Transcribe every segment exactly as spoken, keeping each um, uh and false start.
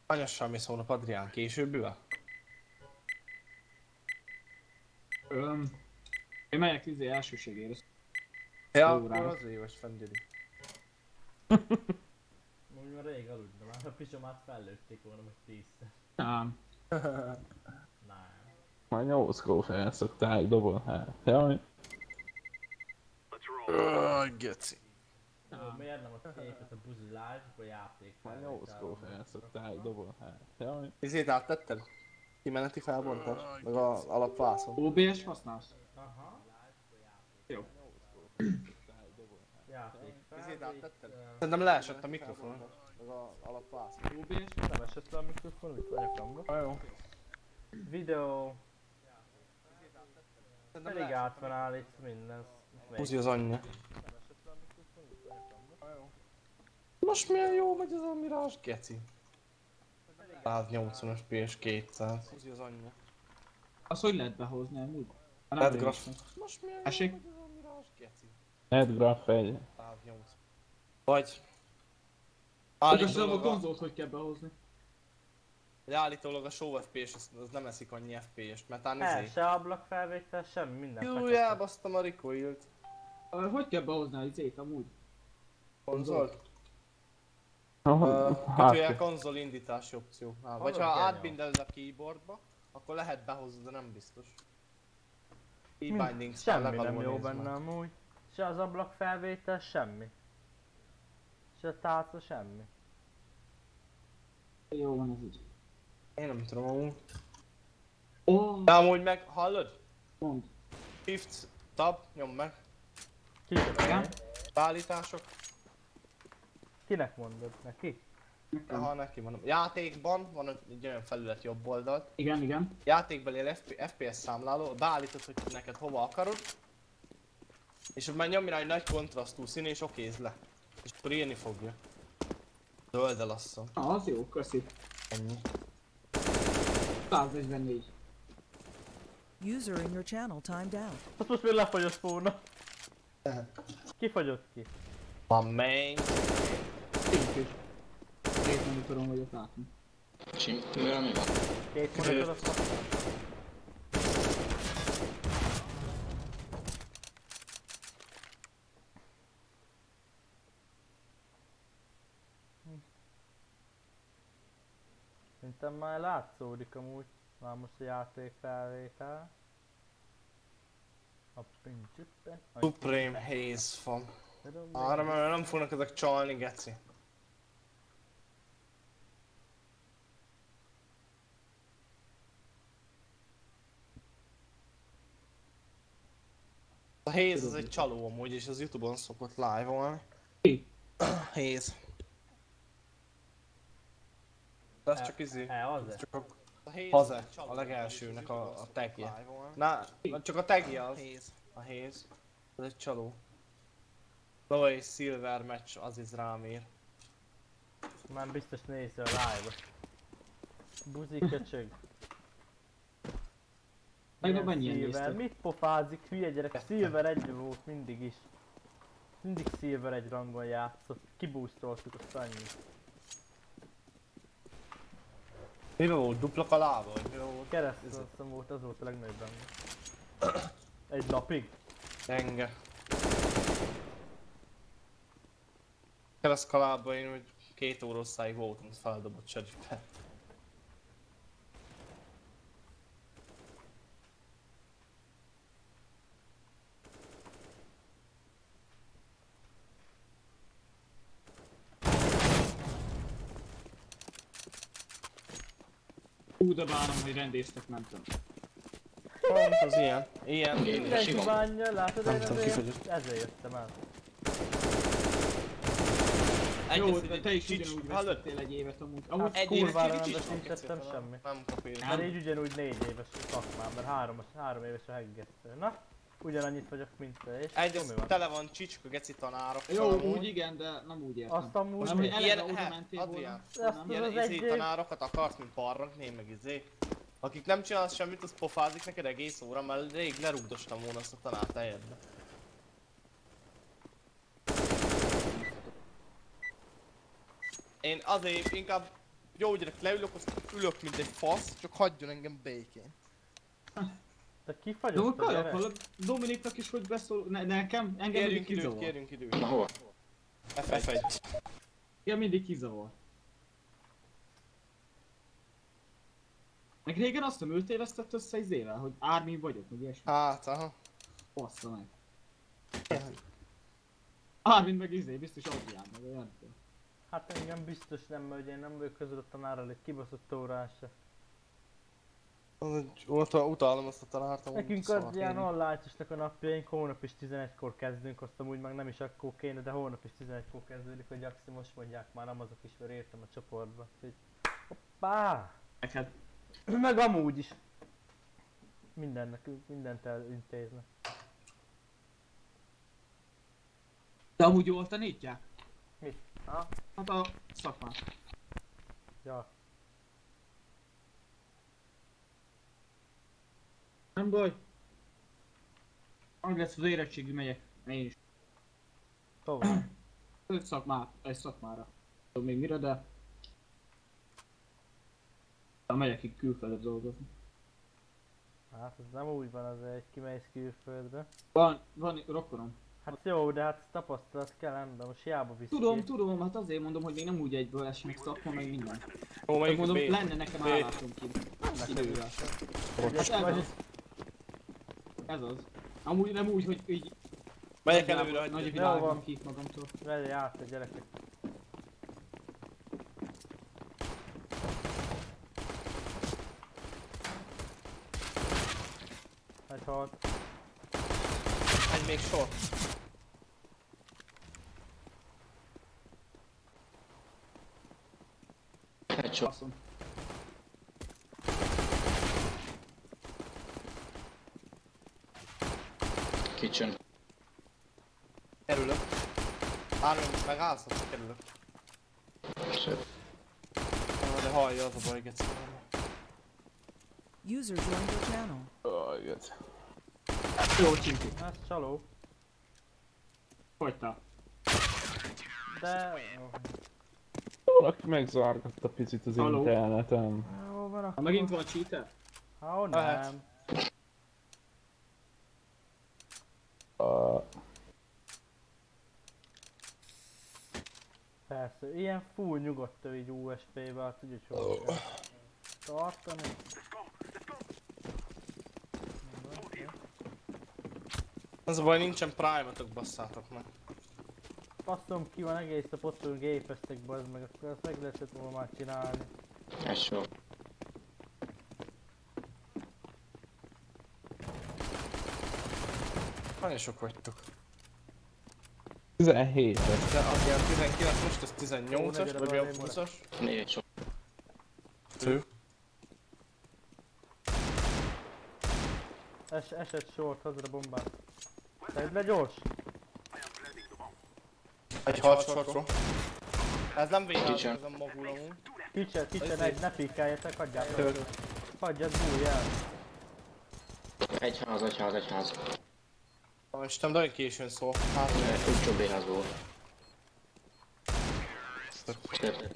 Anyassal mi szólnak, Adrián? Később ül? Öm, én megyek izé elsőségére. Ja, akkor az éves fendüli. Úgy már rég aludna, már a picsomát fellőtték volna most tízszer. Nem. Nem. Már nyolckor felszokták dobol, hát. Jaj. Aj, geci. Jó, miért nem a képet a buzi live, akkor játék Már fel. nyolckor felszokták dobol, hát. Jaj. Izét áttetted? Kimeneti felbontás? Meg az alapvászon? o bé es használsz? Aha. Jó. Játék fel. Izét itt, áttetted? uh, Szerintem leesett a mikrofon. Meg az alapvászon. o bé es? Nem esett le a mikrofon, itt vagyok hangok. Ah, jó. Videó. Szerintem Elég leesett. át van állítva minden. Buzi az anyja. Nem esett le a mikrofon, itt vagyok hangok. Ah, jó. Most milyen jó megy ez a Mirage, geci? száznyolcvanas pé es kétszáz. Buzi az anyja. Az hogy lehet behozni amúgy? Ha Red nem Graph. emlékszem. Most milyen jó Esik? megy ez a Mirage, geci? Edgraph egy. száznyolcvan. Vagy... Igazából a Állítólag a, konzolt hogy kell behozni? hogy állítólag a show ef pé es az, az nem eszik annyi ef pé est, mert talán El, izé... se ablakfelvétel, semmi, minden Jú, fekete. elbasztam a recoilt. Ö, Hogy kell behozni a izét amúgy? Konzolt? Uh, Kötőjel hát, konzol indítási opció. Á, vagy Hallod, ha genial. átbindeled a keyboardba, akkor lehet behozni, de nem biztos. Mind- Key-bindings Semmi nem jó benne amúgy. Se az ablakfelvétel, semmi. Se a tálca, semmi. Jó van ez így. Én nem tudom amúgy. Ó, oh, De amúgy meg, hallod? mond. Shift, tab, nyom meg. Kinek, Igen? Beállítások. Kinek mondod? Neki? Ha neki mondom. Játékban van egy olyan felület jobb oldalt. Igen, igen. Játékbeli ef pé es számláló, beállítod, hogy neked hova akarod. És ott már nyomj rá egy nagy kontrasztú szín és okézd le. És akkor írni fogja. Zöld elasszom. Ah, az jó, köszi. Ennyi. száznegyvennégy. User in your channel timed out. Azt most még lefagyott volna. Ki fagyott ki? Van menj. Tényleg is. Két monitoron vagyok látni. Csimtőre mi van? Két monitor azt mondta. Szerintem már látszódik amúgy. Már most a játék felvétel. A pincsippen. Supreme Haze van. Arra mert nem fognak ezek csalni, geci. A Haze az egy csaló amúgy, és az Youtube-on szokott live-olni. Ki? Haze. De ez csak izé. E, az Ez -e. csak a Haze, a legelsőnek a, a tagje. Na, na, csak a tagje az. A Haze. Ez egy csaló. Lava és Silver match, az is rám ír. Már biztos nézze a live-ot. Buzi köcsög. Legalább Milyen mennyien Silver? néztek. Mit pofázik, hülye gyerek? Silver egy volt mindig is. Mindig Silver egy rangon játszott. Kiboostoltuk azt annyit. Mi volt? Dupla kalába? Vagy mi volt? Keresztül volt, az volt a legnagyobb rang. Egy napig? Enge. Kereszt kalába én úgy két óráig voltam, feldobott serifbe. Ú, de bánom, hogy rendésztek, nem tudom. Pont az ilyen. Ilyen. Mindenki Sima. bánja, látod, Nem én tudom, ezért, kifagyott. ezért jöttem el. Jó, de te is ugyanúgy Hallod? vesztettél egy évet amúgy. Amúgy Egy kurvára éves nem kicsit veszítettem kicsit, semmit. Nem kap élet. Mert így ugyanúgy négy éves a szakmám, mert három, három éves a heggesztő. Na, ugyanannyit vagyok, mint te, és Egy, akkor mi az van? tele van csicska geci tanárok. jó, úgy igen, de nem úgy értem. Azt amúgy... Nem, hogy eleve Ilyen, oda he, mentél Adrián, volna. Azt Nem? ilyen az izé egy év- tanárokat akarsz, mint parragné, meg izé. Akik nem csinálsz semmit, az pofázik neked egész óra, mert rég lerúgdostam volna azt a tanárt helyedbe. Én azért inkább jó gyerek, leülök, azt ülök mint egy fasz, csak hagyjon engem békén. Te De kifagyott hogy a kajak, gyerek? hallod? Dominiknak is hogy beszól, ne, nekem, engem mindig Kérjünk időt, kizavar. kérjünk időt. Na hol? ef egy. Igen, mindig kizavar. Meg régen azt nem ő tévesztett össze izével, hogy Armin vagyok, meg ilyesmi. Hát, aha. Bassza meg. Armin meg izé, biztos Adrián, meg olyan. Hát engem biztos nem, mert én nem vagyok közül a tanárral egy kibaszott órán se. Utal, utálom azt a tanárt, amúgy Nekünk szart az ilyen írni. online-osnak a napjaink, hónap is tizenegykor kezdünk, azt amúgy meg nem is akkor kéne, de hónap is tizenegykor kezdődik, hogy Jaxi most mondják már, nem azok is, mert értem a csoportba. Úgyhogy... Hoppá! Meg hát, Meg amúgy is. Mindennek, mindent elintéznek. de amúgy jól tanítják? Mit? Ha? Hát a szakmát. Ja. Nem baj. Ahogy lesz az érettségi megyek, én is. Tovább. Egy szakmá, egy szakmára. Tudom még mire, de... de megyek itt külföldre dolgozni. Hát ez nem úgy van, az egy kimész külföldre. Van, van rokonom. Hát jó, de hát tapasztalat kell ember, most hiába visz Tudom, ki. tudom, hát azért mondom, hogy még nem úgy egyből esik szakma, meg minden. Jó, Meg melyik mondom, B? lenne nekem B. állásom kint. Idővel. Hát ez Vagy- az. Ez az. Amúgy nem úgy, hogy így... Melyek nagyjából előre, Nagy hogy... Jó van. világon ki magamtól. Vegye át a gyerekek. Egy halt. Egy még sor. Egy sok. Faszom. Kitchen. Kerülök. Ármin, megállsz, hogy kerülök. Szép. Ah, de hallja, az a baj, geci. User joined your channel. Aj, geci. Jó csinti. Ez csaló. Hagytál. De... Valaki megzárgatta picit az Halló? interneten. Jó van Ha akkor. megint van cheater? Ha, Lehet. nem. Uh, Persze, ilyen full nyugodt ő így u es pé-vel, tudja, hogy hol kell tartani. Az a baj, nincsen prime-otok, basszátok meg. Passzom ki van egész a pottul gépeztek, bazd meg, akkor azt meg lehetett volna már csinálni. Egy sok. Nagyon sok vagytok. tizenhét. De aki a tizenkilenc, most ez Jó, tizennyolcas, ne gyere vagy be, a én húszas. Négy sok. Ő. Es, esett short, hazra bombát. Tedd le gyors! Egy hat sortról. Ez nem vénáll, Kicsen. ez a mogul amúgy. Kicsit, kicsit, Ez egy, ne pikkeljetek, hagyjátok. Tör. Hagyjad, bújj el. Egy ház, egy ház, egy ház. Ah, Istenem, de olyan későn szól. Hát, Úgy jobb B-ház volt. Szép.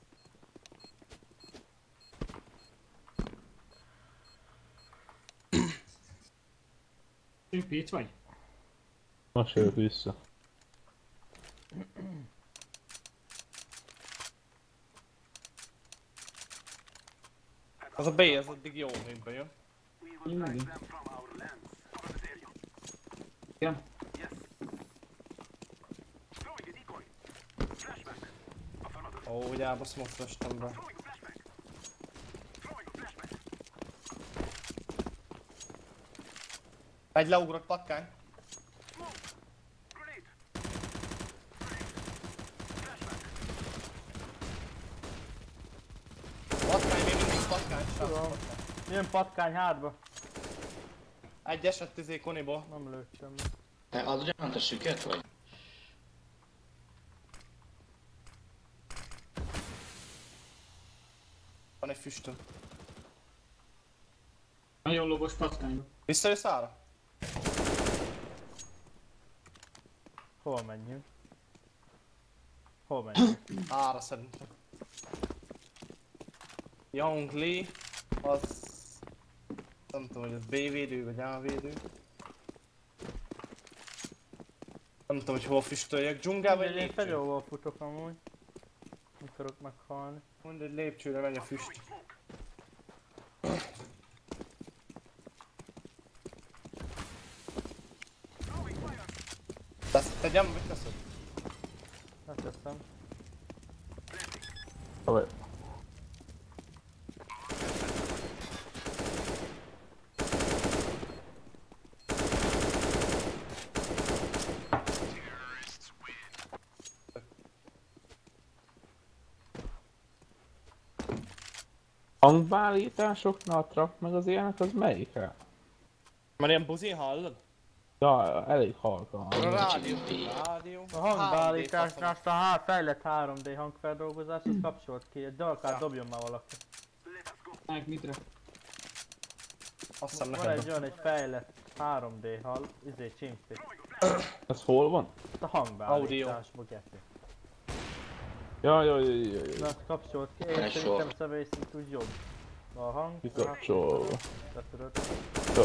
Csimpi, itt vagy? Most jövök vissza. az a B, ez addig jó, még bejön. Én megint. Igen. Ó, hogy elbaszom a flasht-em be. Egy leugrott patkány. Patkány, még mindig patkány. Tudom. Jön patkány hátba. Egy esett izé koniból. Nem lőtt semmi. Te az ugyan a süket vagy? Van egy füstöm. Nagyon lovos patkányba. Visszajössz ára? Hol menjünk? Hol menjünk? Ára szerintem. Young Lee, az... Nem tudom, hogy ez B-védő vagy A-védő. Nem tudom, hogy hol füstöljek, dzsungába vagy Én lépcső? fegyóval futok amúgy. Nem akarok meghalni. Mondd, hogy lépcsőre megy a füst. Ezt tegyem, mit teszed? Leteszem. Vagy. Hangbeállításoknál a trap meg az ilyenek, az melyik-e? Már ilyen buzin hallod? Ja, elég halkan. A rádió. Rádió. A hangbeállításnál azt a há- fejlett három dé hangfeldolgozás, azt kapcsolt ki, egy dalkát dobjon már valaki. Melyik mitre? Azt hiszem Van neked. egy olyan, egy fejlett három dé hall, izé csimpi. Ez hol van? A hangbeállításba geti. Ja, ja, ja, ja, ja. Na, azt kapcsolt ki, én Egy szerintem sor. személy szerint úgy jobb. A hang... Kikapcsolva. Te tudod. Jó.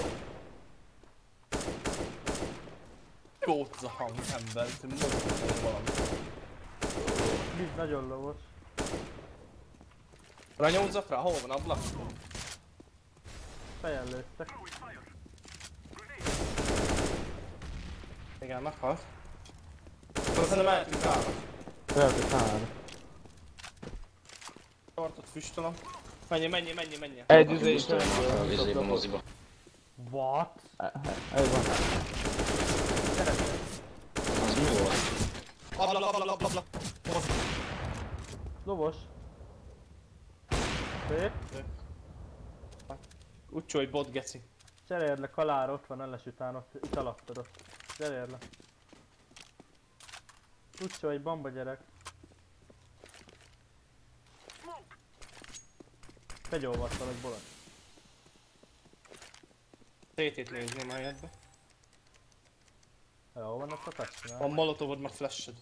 Jó az a hang ember, hogy mondjuk valami. Biz nagyon lovos. Ranyózzak rá, hol van ablak? Fejen lőttek. Igen, meghalt. Akkor szerintem mehetünk ára. Lehet, hogy három. Tartott füstölöm. Menjél, menjél, menjél, menjél. Egy izé is A vizébe, moziba. What? Egy van. Az mi volt? Ablak, ablak, ablak, ablak. Lovos. Szép. Úgy csó, hogy bot geci. Cserélj le kalára, ott van Elles után, ott itt alattad ott. Cserélj le. Úgy egy bamba gyerek. Fegyolvattal egy bolat. té tét nézném a helyedbe. Jó, van ott a touch. Van molotovod, meg flashed.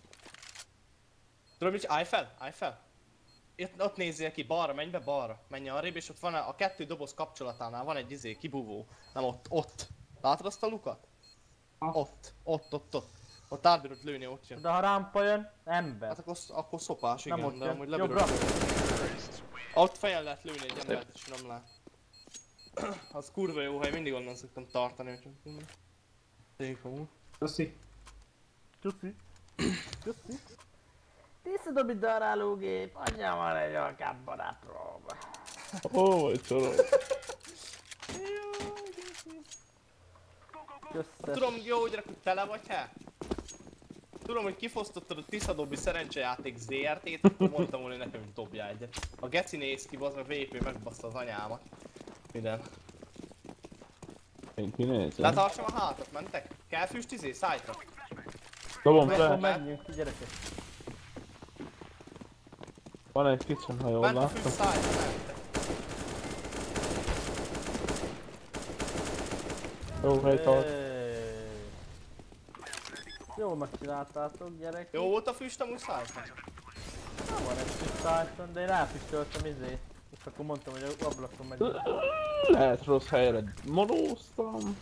Tudod mit? Állj fel, állj fel. Itt, ott nézzél ki, balra, menj be, balra. Menj arrébb, és ott van a, a kettő doboz kapcsolatánál van egy izé, kibúvó. Nem ott, ott. Látod azt a lukat? Ah. Ott, ott, ott, ott. Ott átbírod lőni, ott jön. De ha rámpa jön, ember. Hát akkor, akkor szopás, igen, Nem ott de jön. amúgy Jobbra. lebírod lőni. Ott fejen lehet lőni egy embert, és nem lát. Az kurva jó hely, mindig onnan szoktam tartani, hogy... Tényleg amúgy. Köszi. Köszi. Köszi. Tisztadom itt darálógép, anyám van egy alkám barátról. Ó, vagy csorog. Köszönöm. Tudom, jó gyerek, hogy tele vagy, he? Tudom, hogy kifosztottad a Tiszadobi szerencsejáték zé er té-t, akkor mondtam volna, hogy nekem hogy dobjál egyet. A geci néz ki, bazd meg vé pé megbassza az anyámat. Minden. Én kinézem. Letartsam a hátat, mentek? Kell füst izé, szájtra? Dobom Akkor fel. menjünk ki, gyerekek. Van egy kitchen, ha jól Ment a láttam. füst szájtra, mentek. Jó, hely tart. Éj. Jól megcsináltátok, gyerek. Jó volt a füst amúgy szájtra? Nem van egy kis szájton, de én elfüstöltem izét. És akkor mondtam, hogy ablakon megy. Lehet rossz helyre monóztam.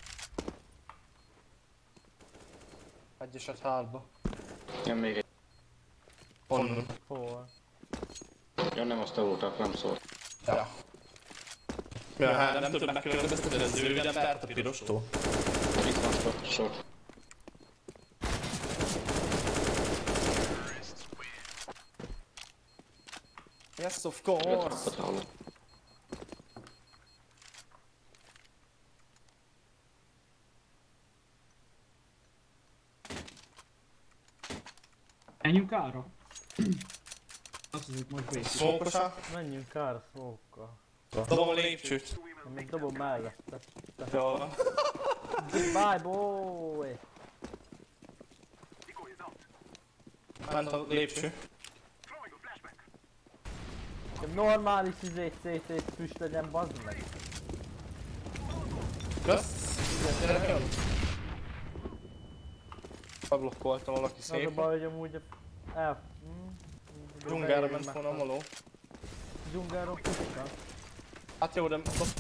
Egyeset hátba. Jön még egy. Honnan? Hol? Ja, nem azt a voltak, nem szólt. Ja. Ja, hát nem tudom megkülönböztetni az zöld embert a pirostól. Itt van spot, short. Yes, of Öt course. rakot hallott. Menjünk ára? Azt hiszem, most békés. Smókosa. Menjünk kára szókkal. Dobom a lépcsőt. Én még dobom mellette. Jól van. Bye boy! Ment a lépcső. Egy normális izé cé té-t füst legyen, bazd meg. Kösz. Igen, gyerek jön. Beblokkoltam valaki Az a szépen. baj, hogy amúgy a... El... Mm, Dzsungára ment volna a moló. dzsungelról puska. Hát jó, de...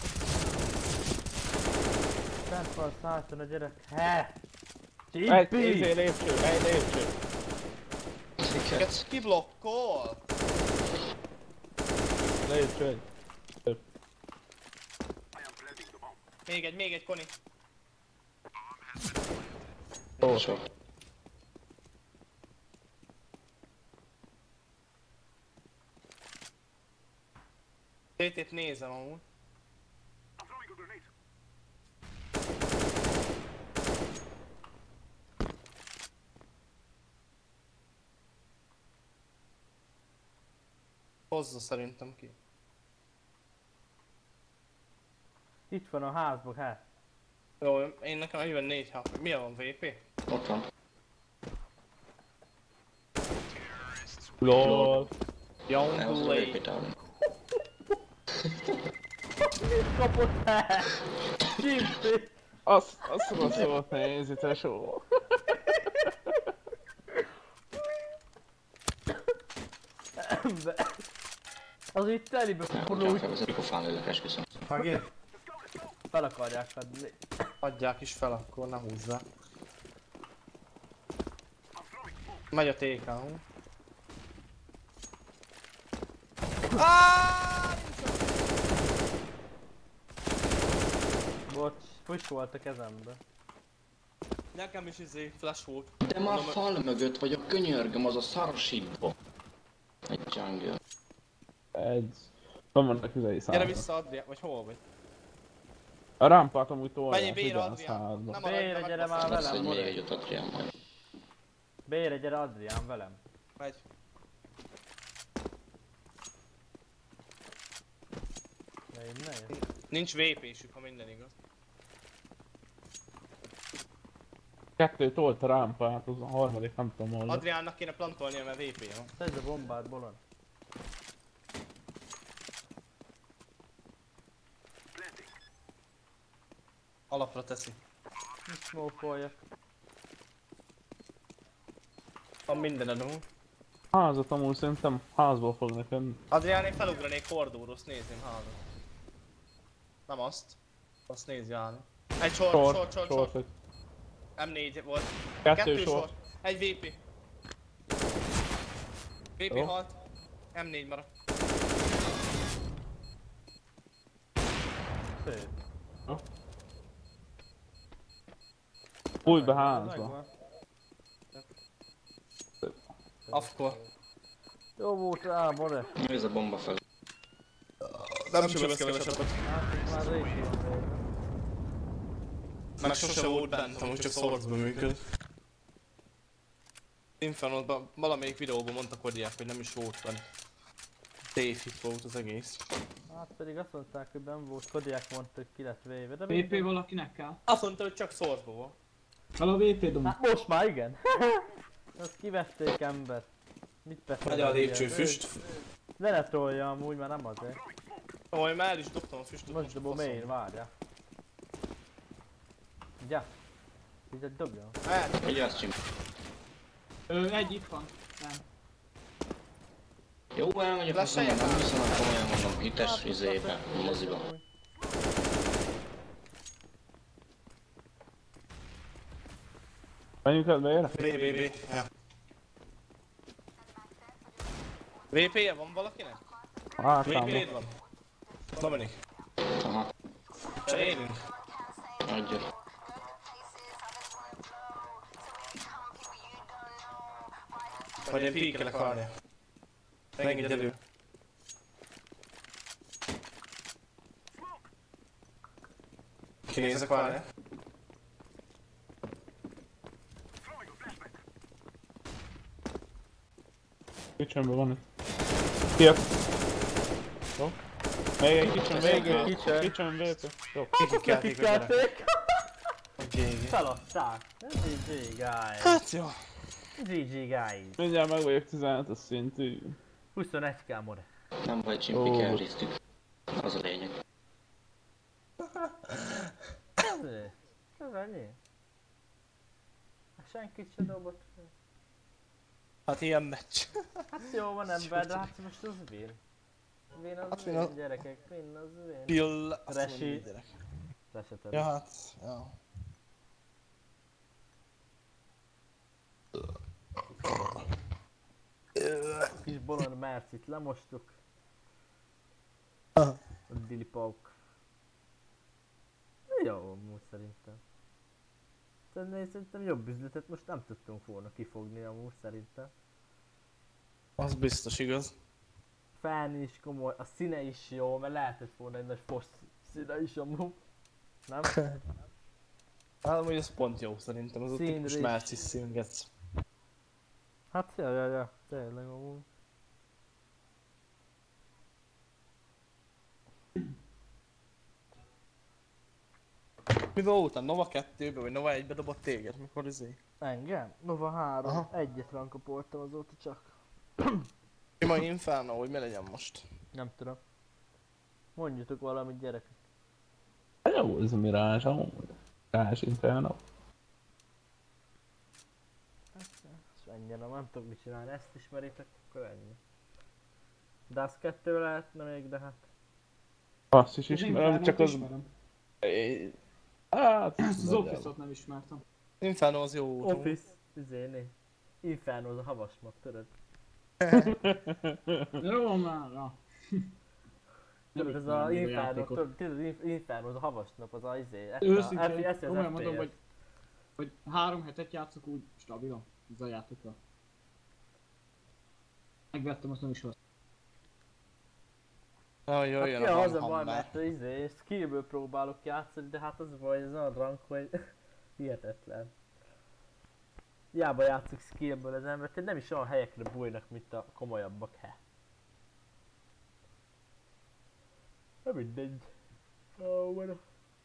Bent van szállton a gyerek. He! Egy Csippi! izé lépcső, egy lépcső. Siket. Ki blokkol? Lépcső egy. Még egy, még egy, Koni. Sok. té té-t nézem amúgy. Hozza szerintem ki. Itt van a házban, he. Jó, én nekem jön négy ha. Milyen van vé pé? Ott van. Lol. Young Elhozom a Blade. vépét állni. Mit kapott he? Csippi! Azt, azt rossz volt nézni, tesó. Az itt telibe Nem, fordul, hogyha úgy felvezet, akkor fánlélek, esküszöm. Hagi? fel akarják adni. Adják is fel, akkor ne húzzák. Megy a té ká. Bocs, push volt a kezembe. Nekem is izé flash volt. De már fal mögött vagyok, könyörgöm, az a szarosítba. Egy jungle. Egy. Van vannak üzei Gyere számok. vissza Adrián, vagy hol vagy? A rámpát amúgy Menjél tolják, B-re ugyanaz Adrián. házba. Nem maradj, B-re nem gyere már megbasszol. Lesz, hogy velem, még More. egyet Adrián majd. B-re gyere Adrián velem. Megy. Ne innen jön. Nincs vé pé-sük, ha minden igaz. Kettő tolt a rámpát, az a harmadik nem tudom hol. Adriánnak kéne plantolnia, mert vé pé van. Szedd a bombát, bolond. Alapra teszi. Mit smokoljak? Van minden adó. Házat amúgy szerintem házból fognak jönni. Adrián, én felugranék kordóról, azt nézném házat. Nem azt. Azt nézi állni. Egy sor, sor, sor, sor, sor. sor. em négy volt. Kettő sor. Egy vé pé. vé pé Jó. halt. em négy maradt. Szép. Fújj be Megvan, házba. megvan. Afkor. Jó volt rá, More. Ez a bomba fel. Nem sebez kevesebbet. Hát itt már régi van. Meg sose volt bent, amúgy csak Source-ban működ. Infernalban valamelyik videóban mondtak Kodiák, hogy nem is volt benne. Tévhit volt az egész. Hát pedig azt mondták, hogy nem volt. Kodiák mondta, hogy ki lett véve, de vé pé valakinek kell? Azt mondta, hogy csak Source-ban volt. Halló vé pé dom. Hát most már igen. Azt kivették embert. Mit beszél? Megy a lépcsőfüst. De ne tolja amúgy, már nem azért. Ó, én már el is dobtam a füstöt. Most dobom faszom. én, várja. Ja. Így dobja. Hát, Vigyázz, Csim. Ö, egy itt van. Nem. Jó, elmegyek, azt Lassan mondom, nem jön. hiszem, hogy komolyan mondom, hites izébe, moziba. Menjünk el be, B, B, B. Ja. vé pé-je van valakinek? Hát vé pé-d számba. van? Dominik. Aha, Cserélünk. adja. Vagy én píkelek, várja. Engedj elő. Kinézek, várja. Kitchenben van itt. Kijött. Jó. Még egy kitchen, még egy Kitchen. kitchen vé pé. Jó. Kikelték a gyerek. Kikelték. A gé gé. Feladták. gé gé guys. Hát jó. gé gé guys. Mindjárt meg vagyok tizenhetes szintű. huszonegy kell, More. Nem baj, Ó. Csimpi, elrisztük. Az a lényeg. Ez ez ennyi? Senkit se dobott fel. Hát ilyen meccs. Hát jó van ember, de hát most az vír. Vin az Hát vin, vin a- gyerekek, vin az vin. Pill... azt Resi. mondom, hogy gyerek. Reseted. Ja hát, ja. Kis bolond Mercit lemostuk. Aha. A Dili Pauk. Jó, amúgy szerintem. Szerintem, szerintem jobb üzletet most nem tudtunk volna kifogni amúgy szerintem. Az biztos igaz. Fan is komoly, a színe is jó, mert lehetett volna egy nagy fosz színe is amúgy. Nem? Hát amúgy ez pont jó szerintem, az a Színre tipikus is. Márcis színgetsz. Hát ja, ja, ja, tényleg amúgy. Mi voltam? Nova kettőbe vagy Nova egybe dobott téged? Mikor izé? Engem? Nova három, Aha. egyet rankapoltam azóta csak. Sima Inferno, hogy mi legyen most? Nem tudom. Mondjatok valamit gyerekek. Jó, ez a Mirage, amúgy. Mirage Inferno. És menjen, nem tudok mit csinálni, ezt ismeritek, akkor ennyi. Dust kettő lehetne még, de hát... Azt is Az ismerem, Infernót csak az... ismerem. É, hát... Ezt az Office-ot nem ismertem. Inferno az jó út. Office, izéné. Inferno az a havasmag, tudod? Jó már, na. Tudod, ez ismerem a még Inferno, játékot. tudod, tudod, Inf- Inferno az a havasnap, az a izé, Őszintén, F- komolyan mondom, F P S. hogy, hogy három hetet játszok úgy stabilan, ez a játékkal. Megvettem, azt nem is használom. Jaj, Hát jöjjön ja, a az a Van baj, Hammer. mert izé, skillből próbálok játszani, de hát az a baj, ez a rank, hogy hihetetlen. Hiába játszik skillből az ember, tehát nem is olyan helyekre bújnak, mint a komolyabbak, he. Nem mindegy. Oh, van.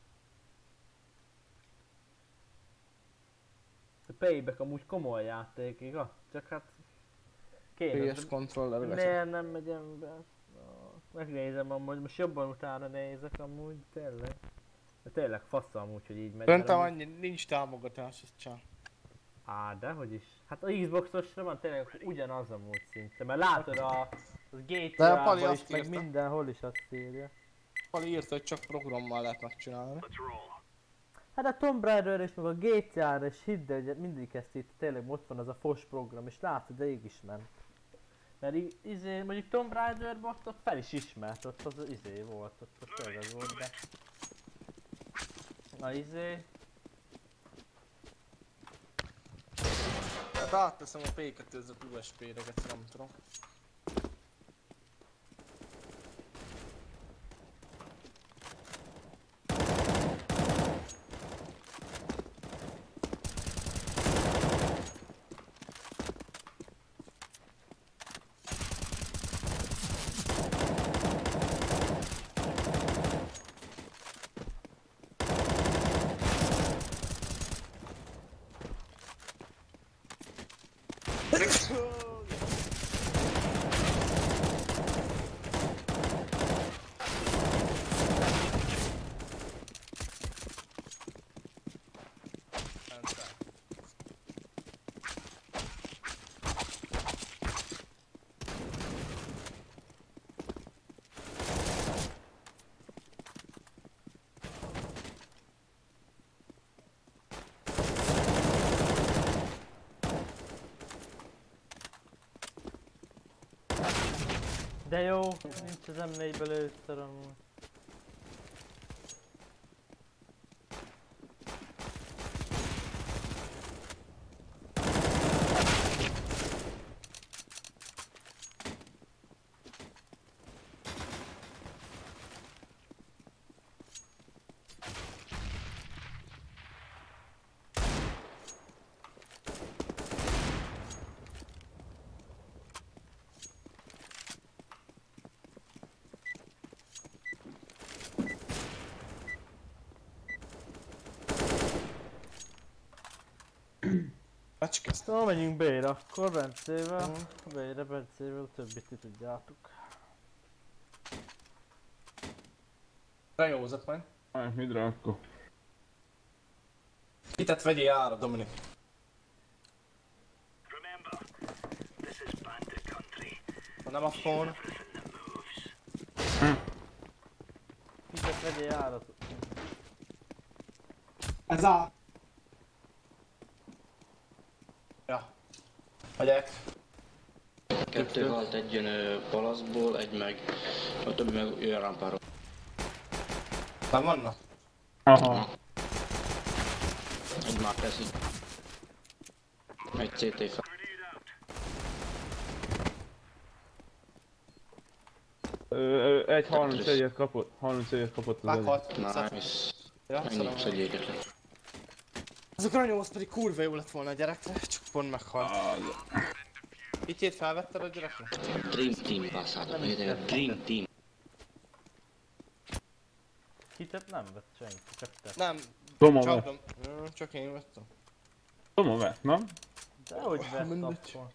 A Payback amúgy komoly játék, igaz? Csak hát... Kéne. pé es controller vagy. Miért nem megyem be? No, megnézem amúgy, most jobban utána nézek amúgy, tényleg. De tényleg fasz amúgy, hogy így megy. Szerintem mert annyi, nincs támogatás, ez csak. Á, dehogy is. Hát a Xboxosra van tényleg ugyanaz amúgy szinte, mert látod a, a De a Pali G T A-ban is, azt meg írta. mindenhol is azt írja. Pali írta, hogy csak programmal lehet megcsinálni. Hát a Tomb Raider és meg a G T A-ra is hidd el, hogy mindig ezt itt tényleg ott van az a fos program, és látod, de ég is ment. Mert í- izé, mondjuk Tomb Raider-ben ott, ott fel is ismert, ott az izé volt, ott, ott tényleg az volt, de... Na izé... Hát átteszem a pé kettőt u es pé-re, nem tudom. De jó, nincs az M négyből először amúgy. Becskeztem. Szóval menjünk B-re akkor Bencével. B-re Bencével, többit ti tudjátok. Bejózok majd. Hát, midre akkor? Hitet vegyél ára, Dominik. Ha nem a phone. Vegyél járat. Ez a... Ja. Megyek. Kettő halt, egy jön ö, palaszból, egy meg... A többi meg jön rámpáról. Már vannak? Aha. Egy már teszi. Egy cé té fel. Ö, ö, egy harmincegyet kapott, harmincegyet kapott az egy. Meghalt. Nice. Ja, Ennyi szerintem. egy égetlen. Az a granyóhoz pedig kurva jó lett volna a gyerekre, csak pont meghalt. Pitjét felvetted a gyerekre? Dream Team basszátok, meg a Dream Team. Hitet nem vett senki, csak te. Nem, Toma csak, vett, nem, Ö, csak én vettem. Toma vett, nem? De hogy vett mindegy. akkor?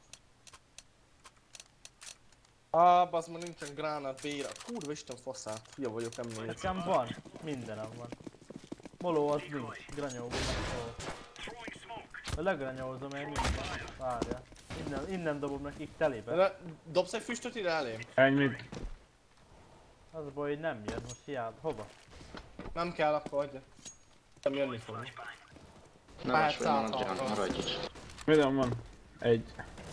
Ah, bazd meg nincsen gránát béra. Kurva isten faszát. Hülye vagyok, nem nézem. Nekem van, mindenem van. Moló az nincs, granyóban megszól. Legranyózom én minden. Várjál. Innen, innen dobom nekik telébe. De dobsz egy füstöt ide elém? Ennyi. Az a baj, hogy nem jön, most hiába. Hova? Nem kell, akkor hagyja. Nem jönni fog. Ne Hát, vás fel, szállt maradjál, alkalmas. maradj is. Minden van? Egy.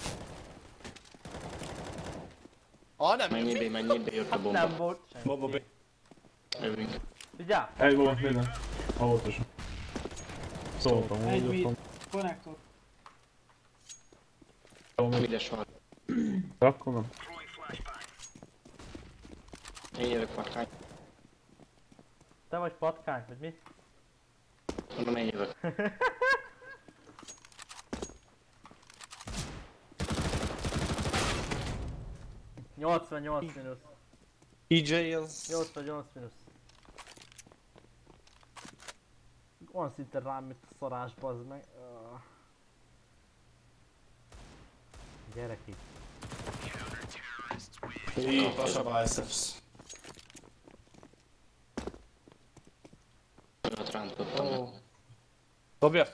Ah, nem Mennyi jön. B, mennyi B, jött a Hát bomba. nem volt senki. Bomba B. Jövünk. Vigyázz! Egy volt minden. Autós. Szóltam, Egy hogy mid. otthon. Konnektor. Mides van. Rakkolom. Én jövök patkány. Te vagy patkány, vagy mi? Mondom, én jövök. nyolcvannyolc minusz. pé jé az... nyolcvannyolc minusz. Olyan szinte rám, mint a szarás, bazd meg. Uh. Gyere ki. Így, pasaba biceps. Olyat rántottam. Ó. Dobja!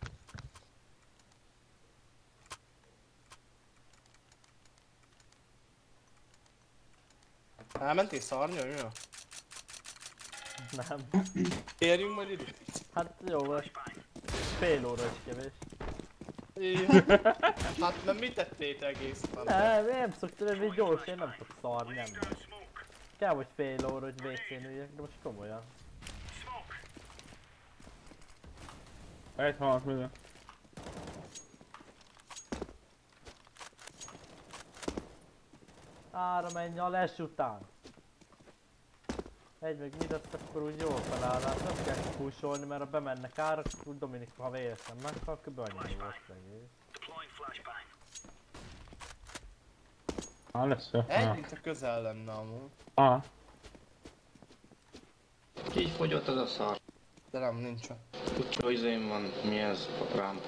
Elmentél szarnya, mi a? Nem. Érjünk majd ide. Hát jó volt. Fél óra is kevés. Így. Hát nem mit tettél te egész nap? Nem, én nem szoktam lenni gyors, én nem tudok szarni, nem. Kell, hogy fél óra, hogy vé cén üljek, de most komolyan. Egy halt minden. Ára menj a les után. Egy meg mindent, akkor úgy jól felállás, nem kell kipúsolni, mert ha bemennek ára, akkor Dominik, ha véletlen meghal, kb. Annyi volt egész. Á, lesz jó. Egy, Ah. mint a közel lenne amúgy. Ah. Így fogyott az a szar. De nem, nincsen. Kutyó izém van, mi ez? Rámpa.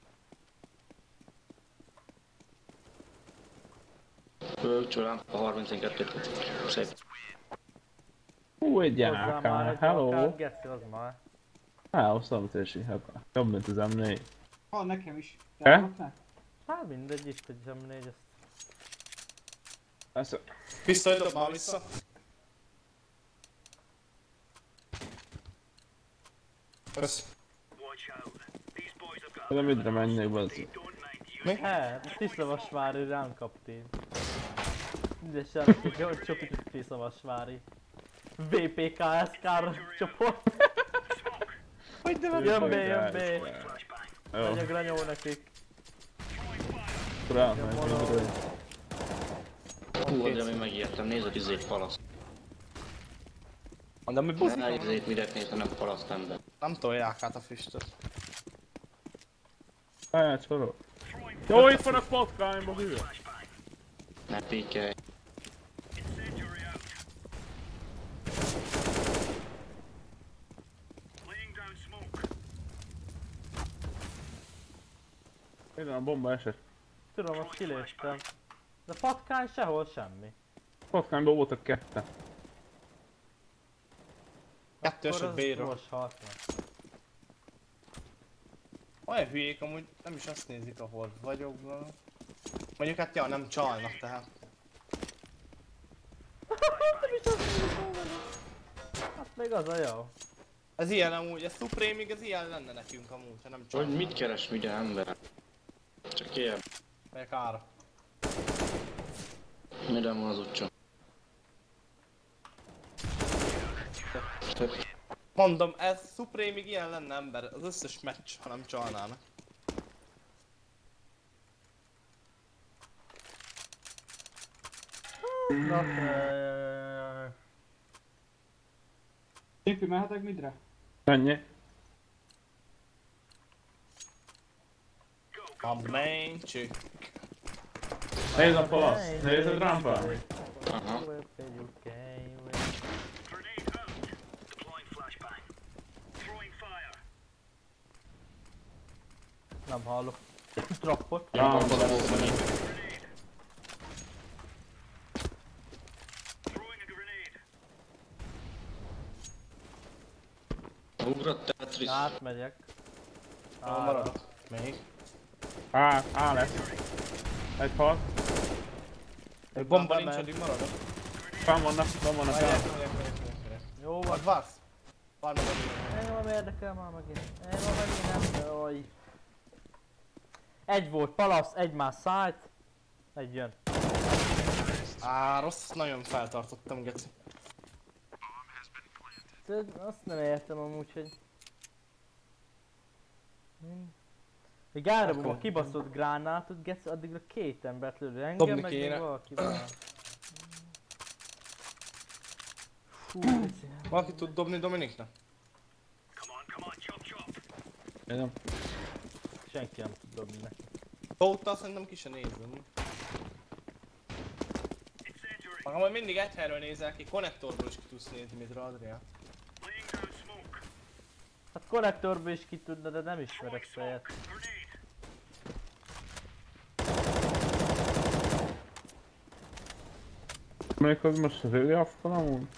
Kutyó rámpa harminckettő. Szép. Hú, egy Hozzá már gyáká. egy Hello. akár, geci az már. Á, hoztam tesi. Jobb, mint az em négy. Van nekem is. He? Járhatnál? Hát mindegy is, hogy em négy ezt. Ez... Pisztoly dob már vissza. Kösz. De midre menjek, bazzi. Mi? He, Tiszavasvári rám kaptén. Mindegy sárkik, hogy csopik Tiszavasvári. vé pé ká es ká csoport. Hogy de Jön B, jön B. Jó, Megy a granyó nekik. rá, Jön meg Moló. mindre. Hú, de én megijedtem, nézd a izét palaszt. Mondom, hogy buzik. Ne izét miért nézd, nem palaszt ember. Nem tolják át a füstöt. Á, csoró. Jó, itt van a patkányba, hülye. Ne píkelj. Minden a bomba esett. Tudom, azt kiléptem. De patkány sehol semmi. Patkányban voltak ketten. Kettő Akkor esett az B-ről. gyors halt meg. Olyan hülyék amúgy nem is azt nézik, ahol vagyok. Bla. Mondjuk hát ja, nem csalnak tehát. Nem is azt nézik, hol vagyok. Hát Még az a jó. Ez ilyen amúgy, ez Supreme-ig, ez ilyen lenne nekünk amúgy, ha nem csak. Hogy mit keres minden ember? Csak ilyen. Melyek ára. Minden van az utcon. Mondom, ez Supreme-ig ilyen lenne ember, az összes meccs, ha nem csalnának. Na, jajajajajaj. Tépi, mehetek midre? Ennyi. A main chick. Nézd a palasz, nézd a rámpát. Aha. Nem hallok. Trappot. Rámpát a Ugrott Tetris. Átmegyek. Jó, maradok. Még. Á, á lesz. Egy hal. Egy bomba már nincs, bement. addig maradok. Fenn vannak, fenn vannak. Várjál, fenn. várjál, várjál, várjál. Jó Vagy van. vársz? Várj meg addig. Engem nem érdekel már megint. Engem megint nem. Jaj. Egy volt palasz, egy más szájt. Egy jön. Á, rossz, nagyon feltartottam, geci. De azt nem értem amúgy, hogy... Hm. Egy gárabom a kibaszott gránátot, gec, addigra két embert lőd. Engem Dobni meg kéne. még valaki van. Fú, geci. Valaki tud dobni Dominiknak? Én nem. Senki nem tud dobni neki. Tóttal szerintem ki se nézem. Maga majd mindig egy helyről nézel ki, konnektorból is ki tudsz nézni, mit Adrián. Hát konnektorból is ki tudna, de nem ismerek fejet. Még az most az ő afkon amúgy?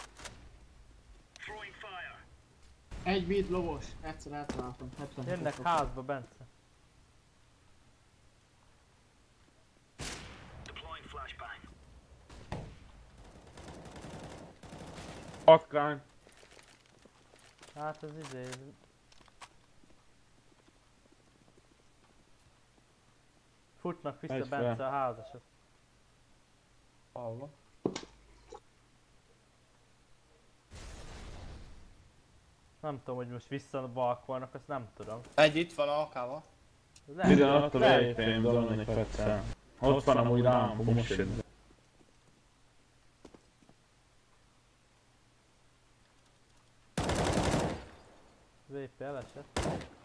Egy beat lovos, egyszer eltaláltam. hetven Jönnek fokot. házba, Bence. Patkány. Hát ez izé... Futnak vissza Egy Bence fel. a házasok. Hallom. Nem tudom, hogy most visszabalkolnak, azt nem tudom. Egy itt van alkával. Lehet, tizenhat a lehet. vejtém, Dominik Fettel. Ott van amúgy rám, most jön. vé pé elesett.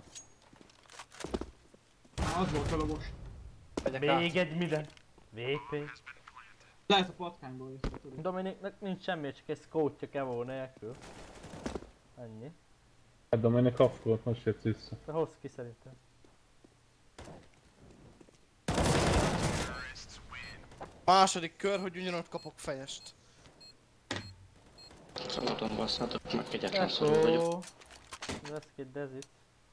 Á, az volt a lovos. Megyek át. Még egy minden. vé pé. Lehet a patkányból vissza, tudod. Dominiknak nincs semmi, csak egy scoutja Kevo nélkül. Ennyi. Hát Dominik afkolt, most jött vissza. De hozz ki szerintem. Második kör, hogy ugyanott kapok fejest. Szabadon basszatok, meg kegyetlen szorú vagyok. Letó. Lesz két dezit.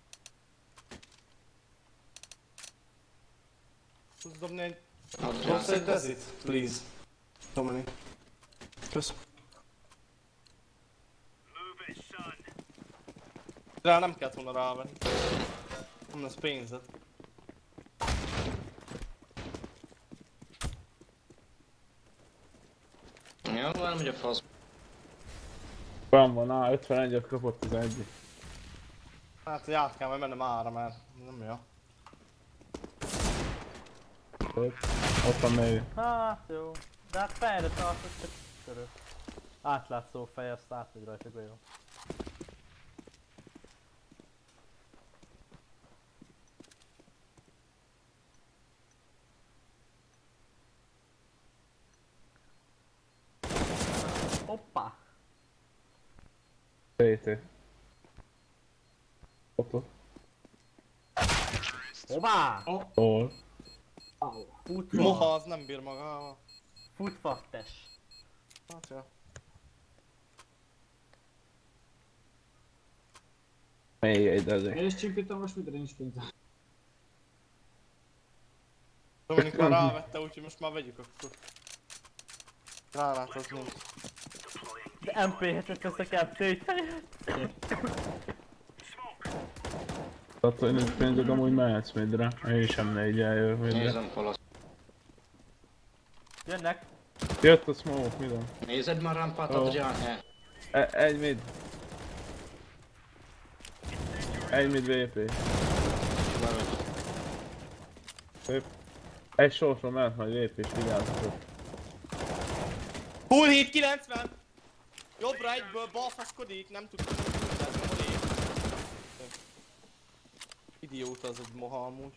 Tudsz dobni egy... Adrián. Dobsz egy dezit? Please. Dominik. Kösz. Rá nem kellett volna rávenni. Nem lesz pénzed. Ja, már megy a fasz. Van van, á, ötvenegyet kapott az egyik. Hát, hogy át kell majd mennem ára, mert nem jó. Ott van még. Hát jó. De hát fejre tartott, csak török. Átlátszó fej, azt átmegy rajta jó. Hoppá! té té. Ott ott. Hoppá! Hol? Futva! Moha az nem bír magával. Futfattes! Hát jó. Még egy ezek. Én is csimpítom, most midre nincs pénzem. Dominik már rávette, úgyhogy most már vegyük akkor. Rálátod nincs. De em pé hetet vesz a kettőt. Tehát hogy pénzed amúgy mehetsz midre. Én sem négy eljövök midre. Nézem palasz. Jönnek. Jött a smoke, midem. Nézed már rampát, Ó. Adrián? He. E egy mid. Egy mid vé pé. Levet. Szép. Egy sorsról mehet majd vé pés, vigyázzatok. Full hit kilencven! Jobbra egyből balfaszkodik, nem tudtam hogy én. Idióta az egy moha amúgy.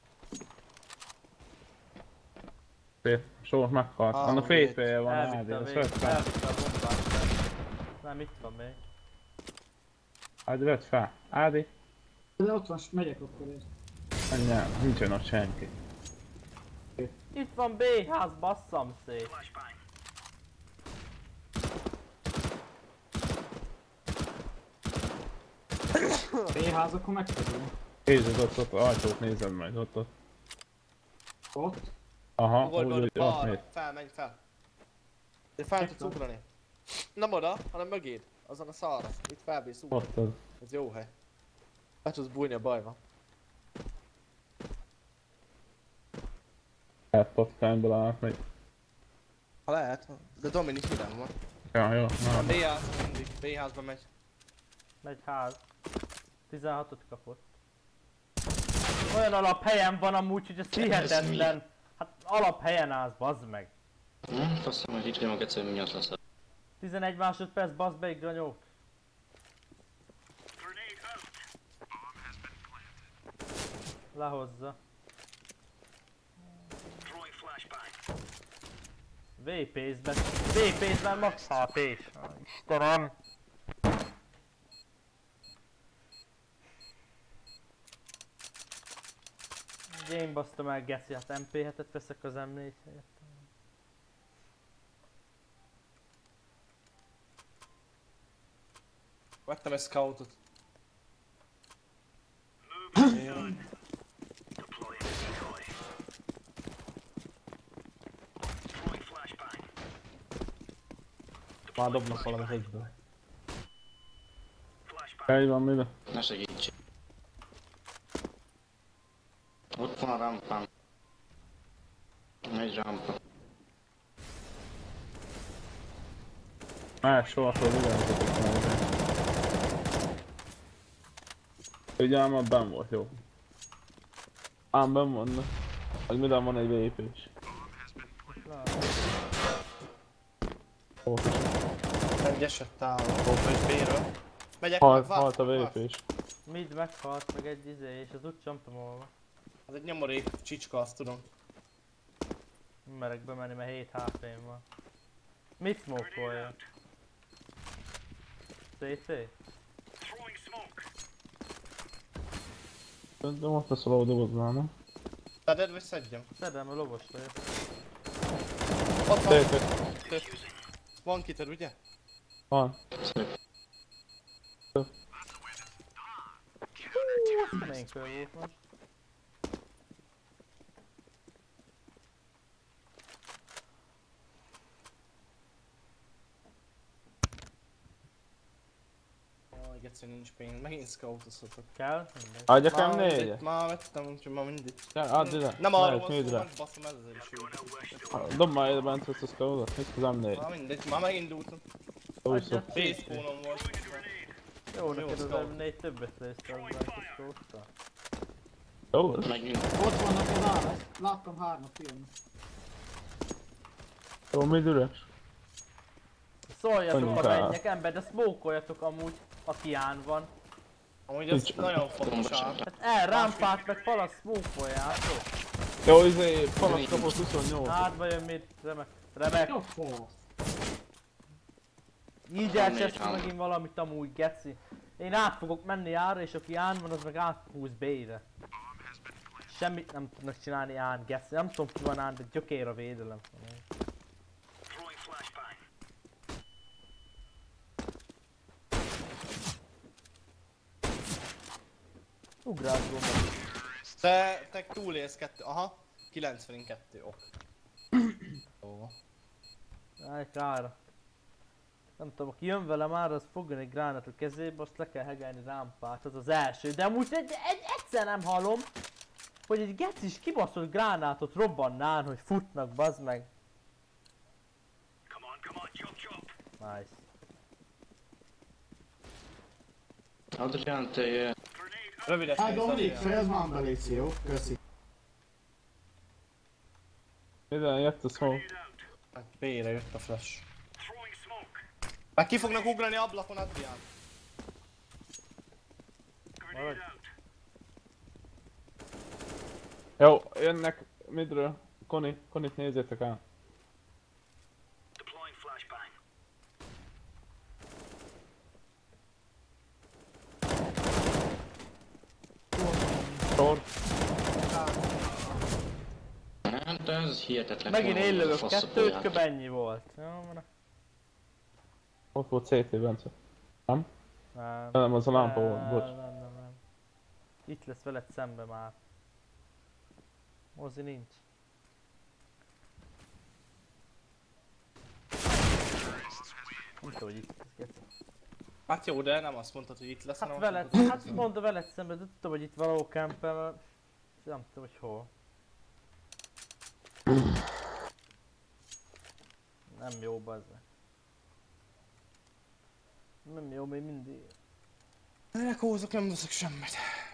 Szép. Sors meghalt. Ah, Annak vé péje van á dé, Elvitte a az végét. vett fel. Elvitte a bombát. Nem, itt van még. á dé vett fel. á dé. De ott van, megyek akkor én. Nem, nincsen ott senki. Itt van B ház, basszam szét. B-ház, akkor megkerül. Nézd ott, ott, ajtót nézed majd, ott, ott. Ott. Aha, Ugorj úgy, be, úgy, ott balra, néz. fel, menj fel. De fel tudsz ugrani. Nem oda, hanem mögéd. Azon a szarra. Itt felbírsz ugrani. Ott az. Ez jó hely. Be tudsz bújni, a baj van. Lehet patkányből átmegy. Ha lehet, de Dominik hidem van. Ja, jó, A na. B-ház mindig, B-házba megy. Megy ház. tizenhatot kapott. Olyan alaphelyen van amúgy, hogy ez hihetetlen. Hát alaphelyen állsz, bazd meg. Hm? Faszom, hogy itt vagyok egyszer mindjárt lesz. tizenegy másodperc, bazd be egy granyót. Lehozza. vé pé-zben. vé pé-zben max há pés. Istenem. Én basztam el geci, hát em pé hetet veszek az em négy helyett. Vettem egy scoutot. Már dobnak valamit egyből. Egy van mire? Ne segíts. Ott van a rampám. Egy rampa. Más sorsról vigyázzatok meg. Ugye ám már benn volt, jó. Ám benn vannak. Hogy minden van egy vé pés. Ott is. Egy esett áll a Kópa és B-ről. Megyek Halt, meg, halt a várj, vé várj. pés. Mid meghalt, meg egy izé, és az úgy csampomolva. Az egy nyomorék csicska, azt tudom. Nem merek bemenni, mert hét há pém van. Mit smokolja? cé cé? Szerintem ott lesz a lódoboznál, nem? Szeded vagy szedjem? Szedem, a lovos vagyok. Ott van, Szép, van kiter, ugye? van. Szép. Melyik föl volt most? Jaj, geci nincs pénz, megint scoutozhatok. Kell? Mindegy. Adjak Már em mindegy, négyet? Már vettem, úgyhogy már mindegy. Ja, add ide. Nem arról Mehet van szó, midre. hogy basszom, ez azért is jó. Dob már ide bent ezt a scoutot, itt az em négy. Már mindegy, már megindultam. Úszó. Adjad. Baseballon volt. Jó, Jó neked az scout. em négy többet lesz, az látoszkózta. Jó, Megint. Ott vannak az állat. Láttam hármat jönni. jó, mid üres? Szóljatok, Menjünk ha el. menjek ember, de smokoljatok amúgy, aki án van. Amúgy ez Nincs. nagyon fontos ám. Hát el, rámpát meg palasz smokoljátok. Jó, izé, falat kapott huszonnyolc. Hátba jön mit, remek, remek. Jó fasz. Így elcsesztem megint valamit amúgy, geci. Én át fogok menni ára, és aki án van, az meg áthúz B-re. Semmit nem tudnak csinálni án, geci. Nem tudom ki van án, de gyökér a védelem. Ugrás gomba. Te, te túlélsz kettő, aha. kilencvenkettő, ok. Jó. Állj kára. Nem tudom, aki jön vele már, az fogjon egy gránát a kezébe, azt le kell hegelni rámpát, az az első. De amúgy egy, egy, egyszer nem hallom, hogy egy gecis kibaszott gránátot robbannán, hogy futnak, bazd meg. Nice. Adrián, te... Rövides Hát mész, Dominik, Adrián. fejezd már be, léci, jó? Köszi. Ide jött a smoke. Hát B-re jött a flash. Már ki fognak ugrani ablakon, Adrián. Maradj. Jó, jönnek midről. Koni, Konit nézzétek el. Short. Hát ez hihetetlen. Megint Hol én van a lövök fasz a kettőt, polyát? köbb ennyi volt. Jó, van. Ott volt cé té, Bence. Nem? Nem. Nem, az a lámpa volt, Nem, bocs. Nem, nem, nem. Itt lesz veled szembe már. Mozi nincs. Nem tudom, hogy itt lesz, geci. Hát jó, de nem azt mondtad, hogy itt lesz, Hát hanem veled, azt mondtad, hát mondta veled szembe, de tudtam, hogy itt valahol campel, mert nem tudom, hogy hol. Nem jó, bazd. Nem jó, még mindig. Rekózok, nem veszek semmit.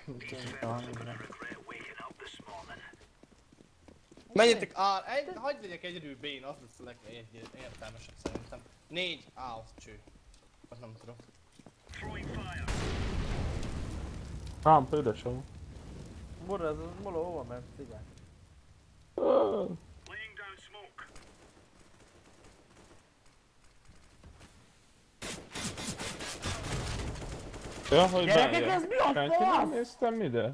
Menjetek A, egy, hagyd legyek egyedül B-n, az lesz a legértelmesebb szerintem. Négy A, az cső. Azt nem tudok. Lámpa üres van. Borra, ez a moló hova ment, igen. Ja, hogy Gyerekek, bejön. ez mi a Senki fasz? nem néztem ide?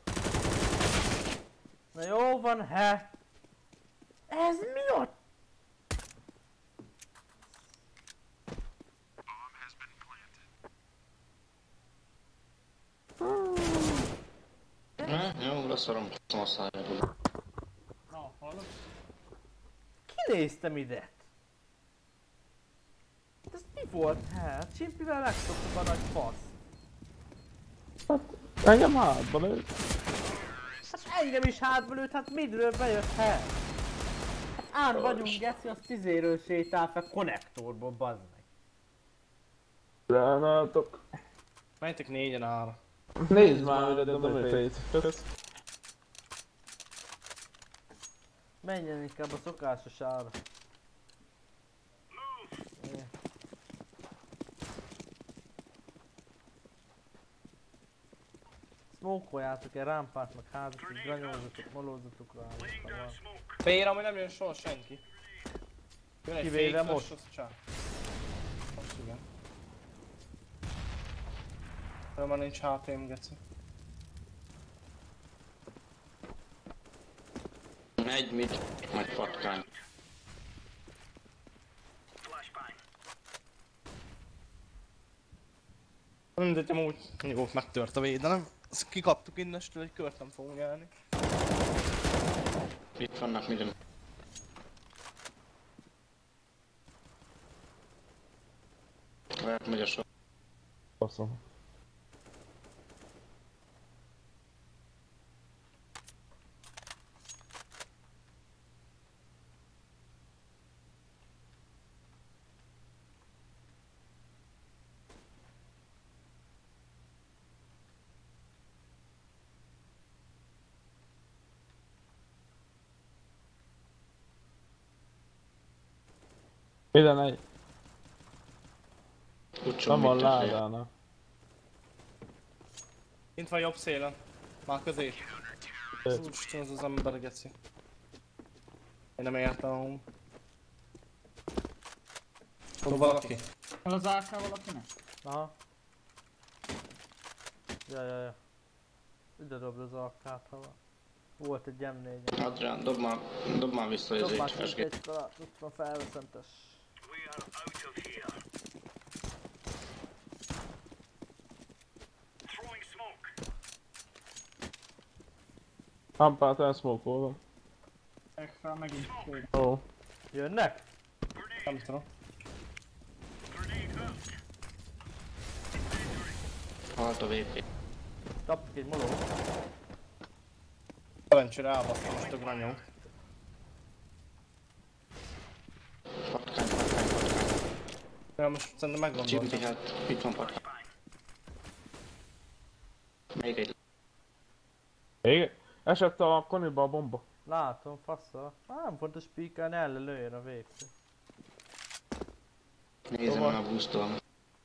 Na jó van, he! Ez mi a... Ne, jó, leszarom a szájából. Na, hallod? Kinéztem ide? Ez mi volt, he? Csimpivel megszoktuk a nagy fasz. Engem hátba lőtt. Hát engem is hátba lőtt, hát midről bejött, he? Hát ám vagyunk, geci, az tizéről sétál fel konnektorból, bazd meg. Gránátok. Menjetek négyen A-ra. Nézd már, hogy a Dominik. Kösz. Menjen inkább a szokásos ára. Yeah. Smokoljátok el rámpát, meg házat, és granyózatok, molózatok rá. B-re amúgy nem jön soha senki. Jön egy Kivéve fake most. flash, az csá. Most igen. De már nincs há pém, geci. Egy mit, majd patkány. Mindegy, amúgy jó, megtört a védelem. Azt kikaptuk innestől, egy kört nem fogunk nyerni. Itt vannak minden. Lehet megy a sor. Faszom. Ide egy. Úgy Nem van mit ládának. Kint van jobb szélen. Már közé. Úristen, az az ember, geci. Én nem értem amúgy. Hol valaki? El az á ká valakinek? Aha. Ja, ja, ja. Ide dobd az alkát, ha van. Volt egy em négy. Adrián, dob már, dob már vissza az Dob már egy ki es gé. egy talát, ott van felveszentes. Rampát elsmokolom. Meg fel megint. Ó. Jönnek? Nem tudom. Halt a vé pé. Kaptuk egy moló. Szerencsére elbasztam most a granyót. Patkány, patkány, patkány. Ja, most szerintem Csimpi, meggondoltam. hát itt van patkány. Még egy. Igen. Esett a koniba a bomba. Látom, fassa. Á, nem fontos píkálni, elle lőjön a vé pé. Nézem Hova? a boostolom.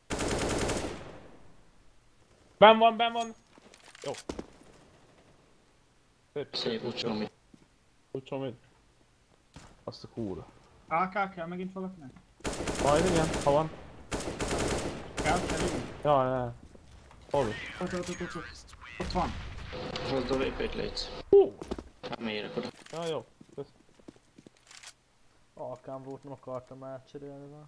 Ben van, ben van! Jó. Szép. Szép ucsom itt. Úgy mit. Azt a kúra. á ká kell megint valakinek? Majd igen, ha van. Kell, cseréljünk? Ja, ja. Hol? Ott, ott, ott, ott, ott. Ott van. Hozd a vé pét, légy. Hú! Hát miért oda? Ja, jó. Kösz. Alkám volt, nem akartam átcserélni már.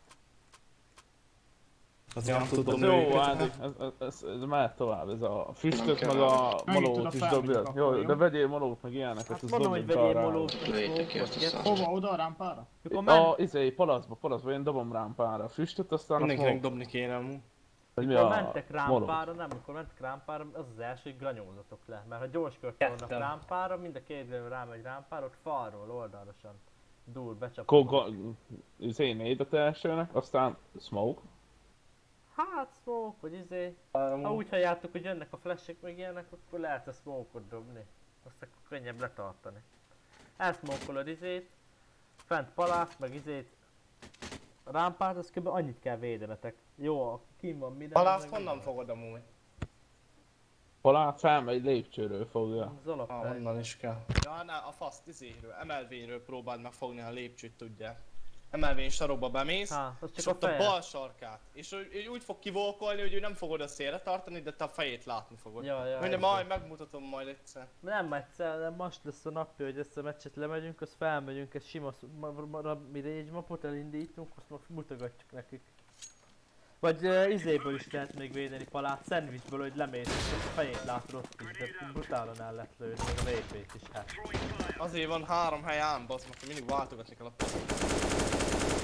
Azért nem tudom Ez jó, őket. Ádi. Ez, ez, ez, ez mehet tovább. Ez a füstöt Nem meg kell. a Megint molót tudok is felmenni dobjad. akkor, Jó, jó? de vegyél molót meg ilyeneket. Hát ez mondom, hogy dobjad vegyél arra. molót, Lőjétek ki azt a szart. Hova? Oda a rámpára? Mikor A, ment, izé, palaszba, palaszba, én dobom rámpára a füstöt, aztán a Mindenkinek smoke. dobni kéne amúgy. Vagy mi mikor a mentek molót. rámpára, nem, mikor mentek rámpára, az az első, hogy granyózatok le. Mert ha gyors körte vannak Ketten. rámpára, mind a két granyó rámegy rámpára, ott falról oldalasan dur, becsapok. Koga, izé négyet elsőnek, aztán smoke. Hát smoke, vagy izé. Ha úgy halljátok, hogy jönnek a flashek meg ilyenek, akkor lehet a smoke-ot dobni. Azt akkor könnyebb letartani. Elsmokolod izét, fent palác, meg izét. A rámpát, az kb. Annyit kell védenetek. Jó, aki kim van minden. Palászt meg honnan minden. fogod amúgy? Palác felmegy lépcsőről fogja. Az alap. Ah, onnan is kell. Ja, ne, a faszt izéről, emelvényről próbáld meg fogni a lépcsőt, tudják. Emelvény sarokba bemész, Há, az és csak a ott a feje. bal sarkát. És ő, ő úgy fog kivókolni, hogy ő nem fogod a szélre tartani, de te a fejét látni fogod. Ja, ja, Minden értem. majd megmutatom majd egyszer. Nem egyszer, de most lesz a napja, hogy ezt a meccset lemegyünk, azt felmegyünk, egy sima sz- ma- ma- ma- mi rage mapot elindítunk, azt most mutogatjuk nekik. Vagy uh, izéből is lehet még védeni palát, szendvicsből, hogy lemész, és a fejét látod ott is, de brutálon el lehet lőni, meg a vé pét is hát. Azért van három hely ám, bazd, mert mindig váltogatni kell a paszt.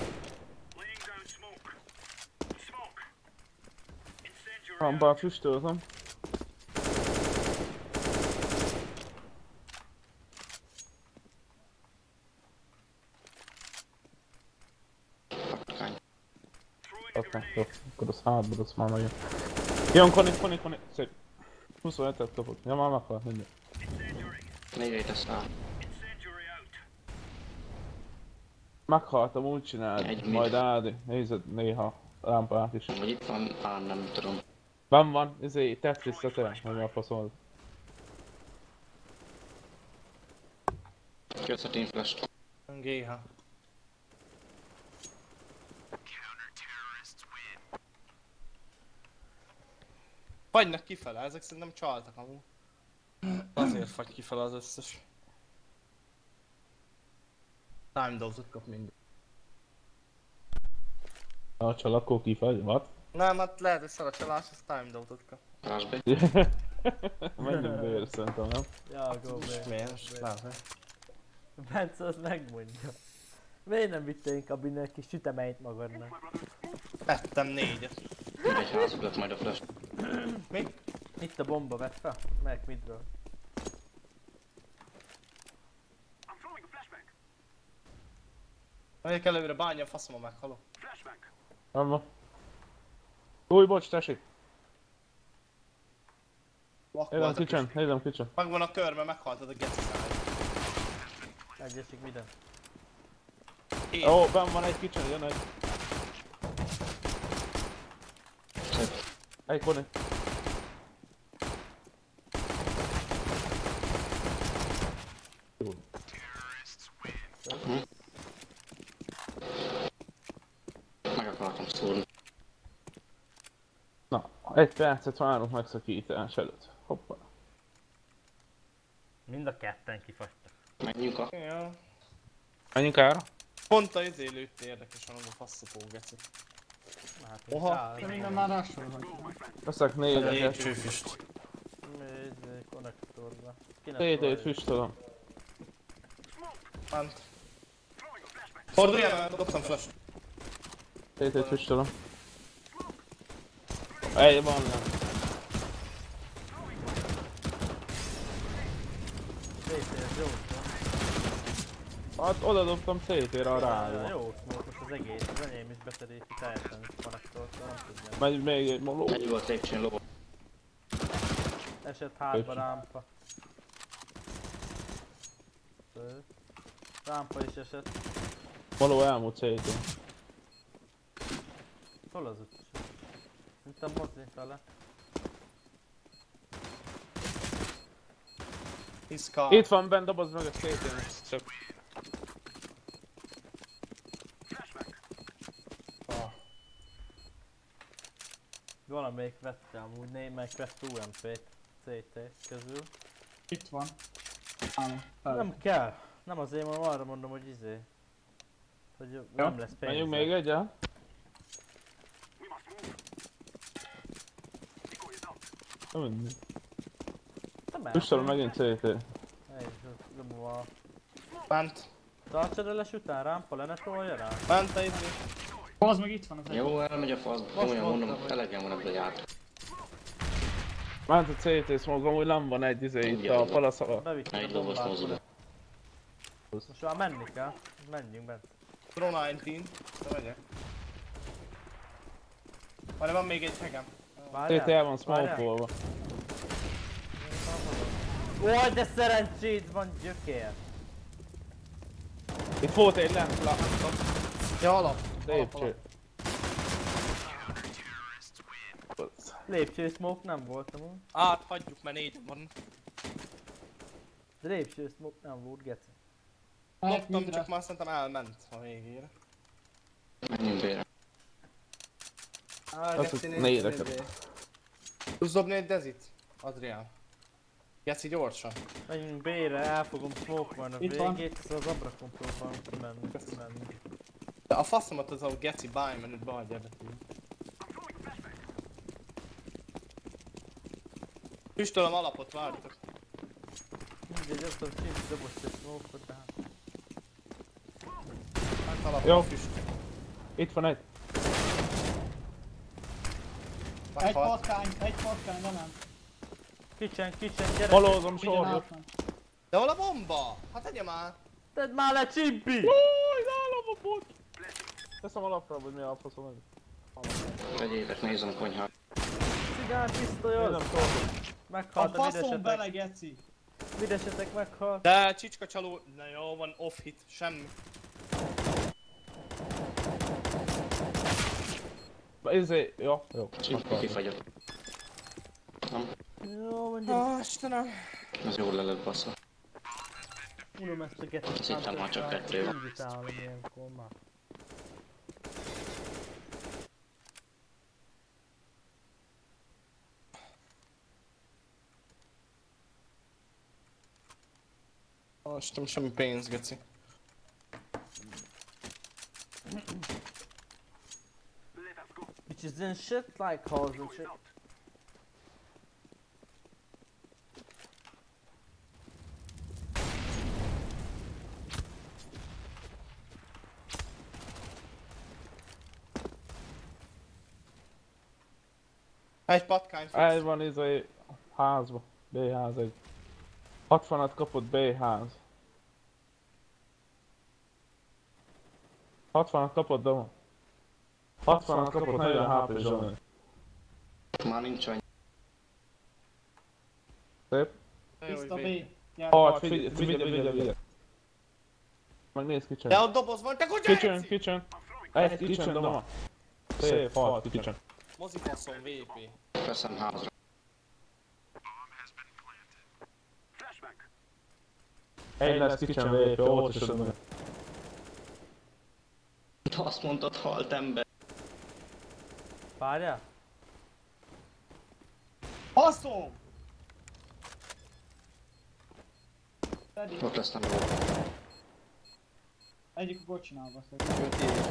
Rampán füstöltem. Patkány. Aztán jó, akkor az hátba, az már nagyon. Jön, Koni, Koni, Koni, szép. huszonhetet kapott. Ja, már meghalt, mindjárt. Még egy lesz rá. Meghaltam, úgy csináld, Egy mid. majd Ádi, nézed néha lámpát is. Vagy itt van, á, nem tudom. Ben van, izé, Tetris tetején, hogy mi a faszol. Jössz a team flash. gé há. Fagynak kifele, ezek szerintem csaltak amúgy. Azért fagy kifele az összes. Time dose-ot kap mindig. A csalakó kifagy, what? Nem, hát lehet, hogy szar a csalás, az time dose-ot kap. Lásd be. Menjünk bőre szerintem, nem? Ja, go És be. miért? Most lehet, hogy... Bence az megmondja. Miért nem vittél inkább innen egy kis süteményt magadnak? Ettem négyet. Egy házuk majd a flash. Mi? Itt a bomba, vett fel? Melyik midről? Megyek előre, bánja a faszom, meghalok. Nem van. Új, bocs, tessék. Vak Nézem volt a kicsen, kis- nézem kicsen. Megvan a kör, mert meghaltad a geci száj. Egyesik minden. Két. Ó, ben van egy kicsen, jön egy. Szép. Egy Koni. Jó. Meg akartam szúrni. Na, egy percet várunk megszakítás előtt. Hoppá. Mind a ketten kifagytak. Menjünk a... Ja. Menjünk ára? Pont a izé lőtt érdekesen, az a faszopó geci. Hát, Oha. száll- De minden már rásolhat. Veszek Négy négyeket. csőfüst. Nézd, konnektorba. Kinek Négyet próbáljuk? füstölöm. Ment. Fordulj el, mert dobtam flash. Négyet füstölöm. Egy van, nem. cé té, ez jó. Hát oda dobtam cé té-re a Ja, rájba. jó smoke, most az egész, az enyém is beszeríti teljesen konnektort, nem tudjam. Megy még egy moló. Egy volt lépcsőn ló. Esett hátba Köszi. rámpa. Föl. Rámpa is esett. Moló elmúlt cé té. Hol az utca? Szerintem mozni vele. Iszka. Itt van bent, dobozd meg a cé té-nek. Csak Ah. Valamelyik vette amúgy, némelyik vett u em pé-t cé té közül. Itt van. Állom. Fel. Nem kell. Nem azért mondom, arra mondom, hogy izé. Hogy nem lesz pénz. menjünk még egyel. Nem mindig. Üstelem megint cé té. Nem van. Ment. Tartsad el után rámpa, le ne tolja rá. Ment a izé. Az meg itt van az egy. Jó, elmegy a fasz. Komolyan mondom, elegem van ebből a játék. Ment a cé té smoke, amúgy nem van egy izé itt a palasz alatt. Bevittem Egy a dobos bombát. mozdul. Most már menni kell. Menjünk bent. Pro tizenkilenc. De megyek. Várj, van még egy hegem. cé té el van smoke-olva. Ó, de szerencsét van gyökér. Itt volt egy lent, láttam. Ja, alap. Lépcső. Lépcső smoke nem volt amúgy. Át, hagyjuk, mert négy van. De lépcső smoke nem volt, geci. Mehet Loptam, midre. csak már szerintem elment a végére. Menjünk bére. Á, Azt Geci, hisz- négy négyre izé. Tudsz dobni egy dezit? Adrián. Geci, gyorsan. Menjünk B-re, elfogom smoke van a Itt van. végét, szóval az abrakon próbálom kimenni, kimenni. De a faszomat az a Geci báj menüt behagyja ebbe. Füstölöm alapot, várjatok. Mindegy, azt a kint dobozt egy smoke-ot, de hát... Hát alapot Jó. a füst. Itt van egy. Egy Meghalt. patkány, egy patkány, nem ment. Kitchen, kitchen, gyere! Halózom Ugyan sorba. átment. De hol a bomba? Hát tegye már! Tedd már le, Csimpi! Új, nálam a bot! Teszem a lapra, hogy mi a faszom meg. Vegyétek, nézem a konyhát. Cigán pisztoly Én az! nem tudom. A Meghalt a faszom videsetek, bele, geci. videsetek meghalt. De csicska csaló... Na jó van, off hit, semmi. Izé, jó, jó. Csak kifagyott. Nem, Jó, mondjuk. Ah, Istenem. ez jól le lett bassza. Unom ezt a getet. Azt hittem már csak kettő van. Invitálom ilyenkor már. Ah, Istenem, semmi pénz, Geci. Which is in shit like holes and shit. Egy patkány fix. El van izé házba. B ház egy. hatvanat kapott B ház. hatvanat kapott Doma. hatvanat kapott negyven há pé Zsoni. Már nincs annyi. Szép. Jó, hogy Tiszta B. végig. Gyere. Halt, figyelj, figyelj, figyelj, figyelj. Megnéz kicsen. De ott doboz van, te kutya Kitchen, Geci! kitchen. Egy kitchen Doma. Szép, halt, kitchen. Mozi faszom, vé pé. Veszem házra. Egy lesz kitchen vé pé, ott is adom. De azt mondtad, halt ember. Várjál? Faszom! Pedig Ott lesz nem jó. egyik a kocsinál basszak.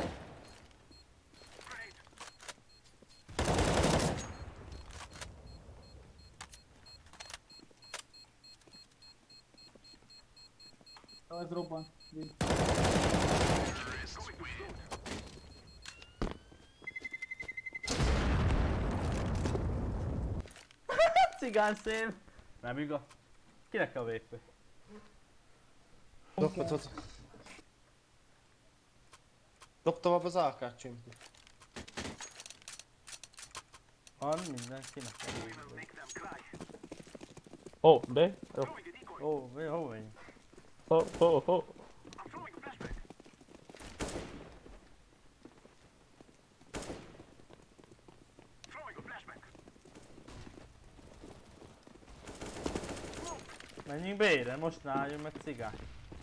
Jó, ez robban. Mind. Cigán szép! Nem igaz? Kinek a vé pé? Dobd, dobd. Dob tovább az alkát, csimpi. Van mindenkinek. Ó, B? Jó. Ó, mi, hol vagy? Ho, ho, ho. Menjünk B-re, most nálljunk meg cigát.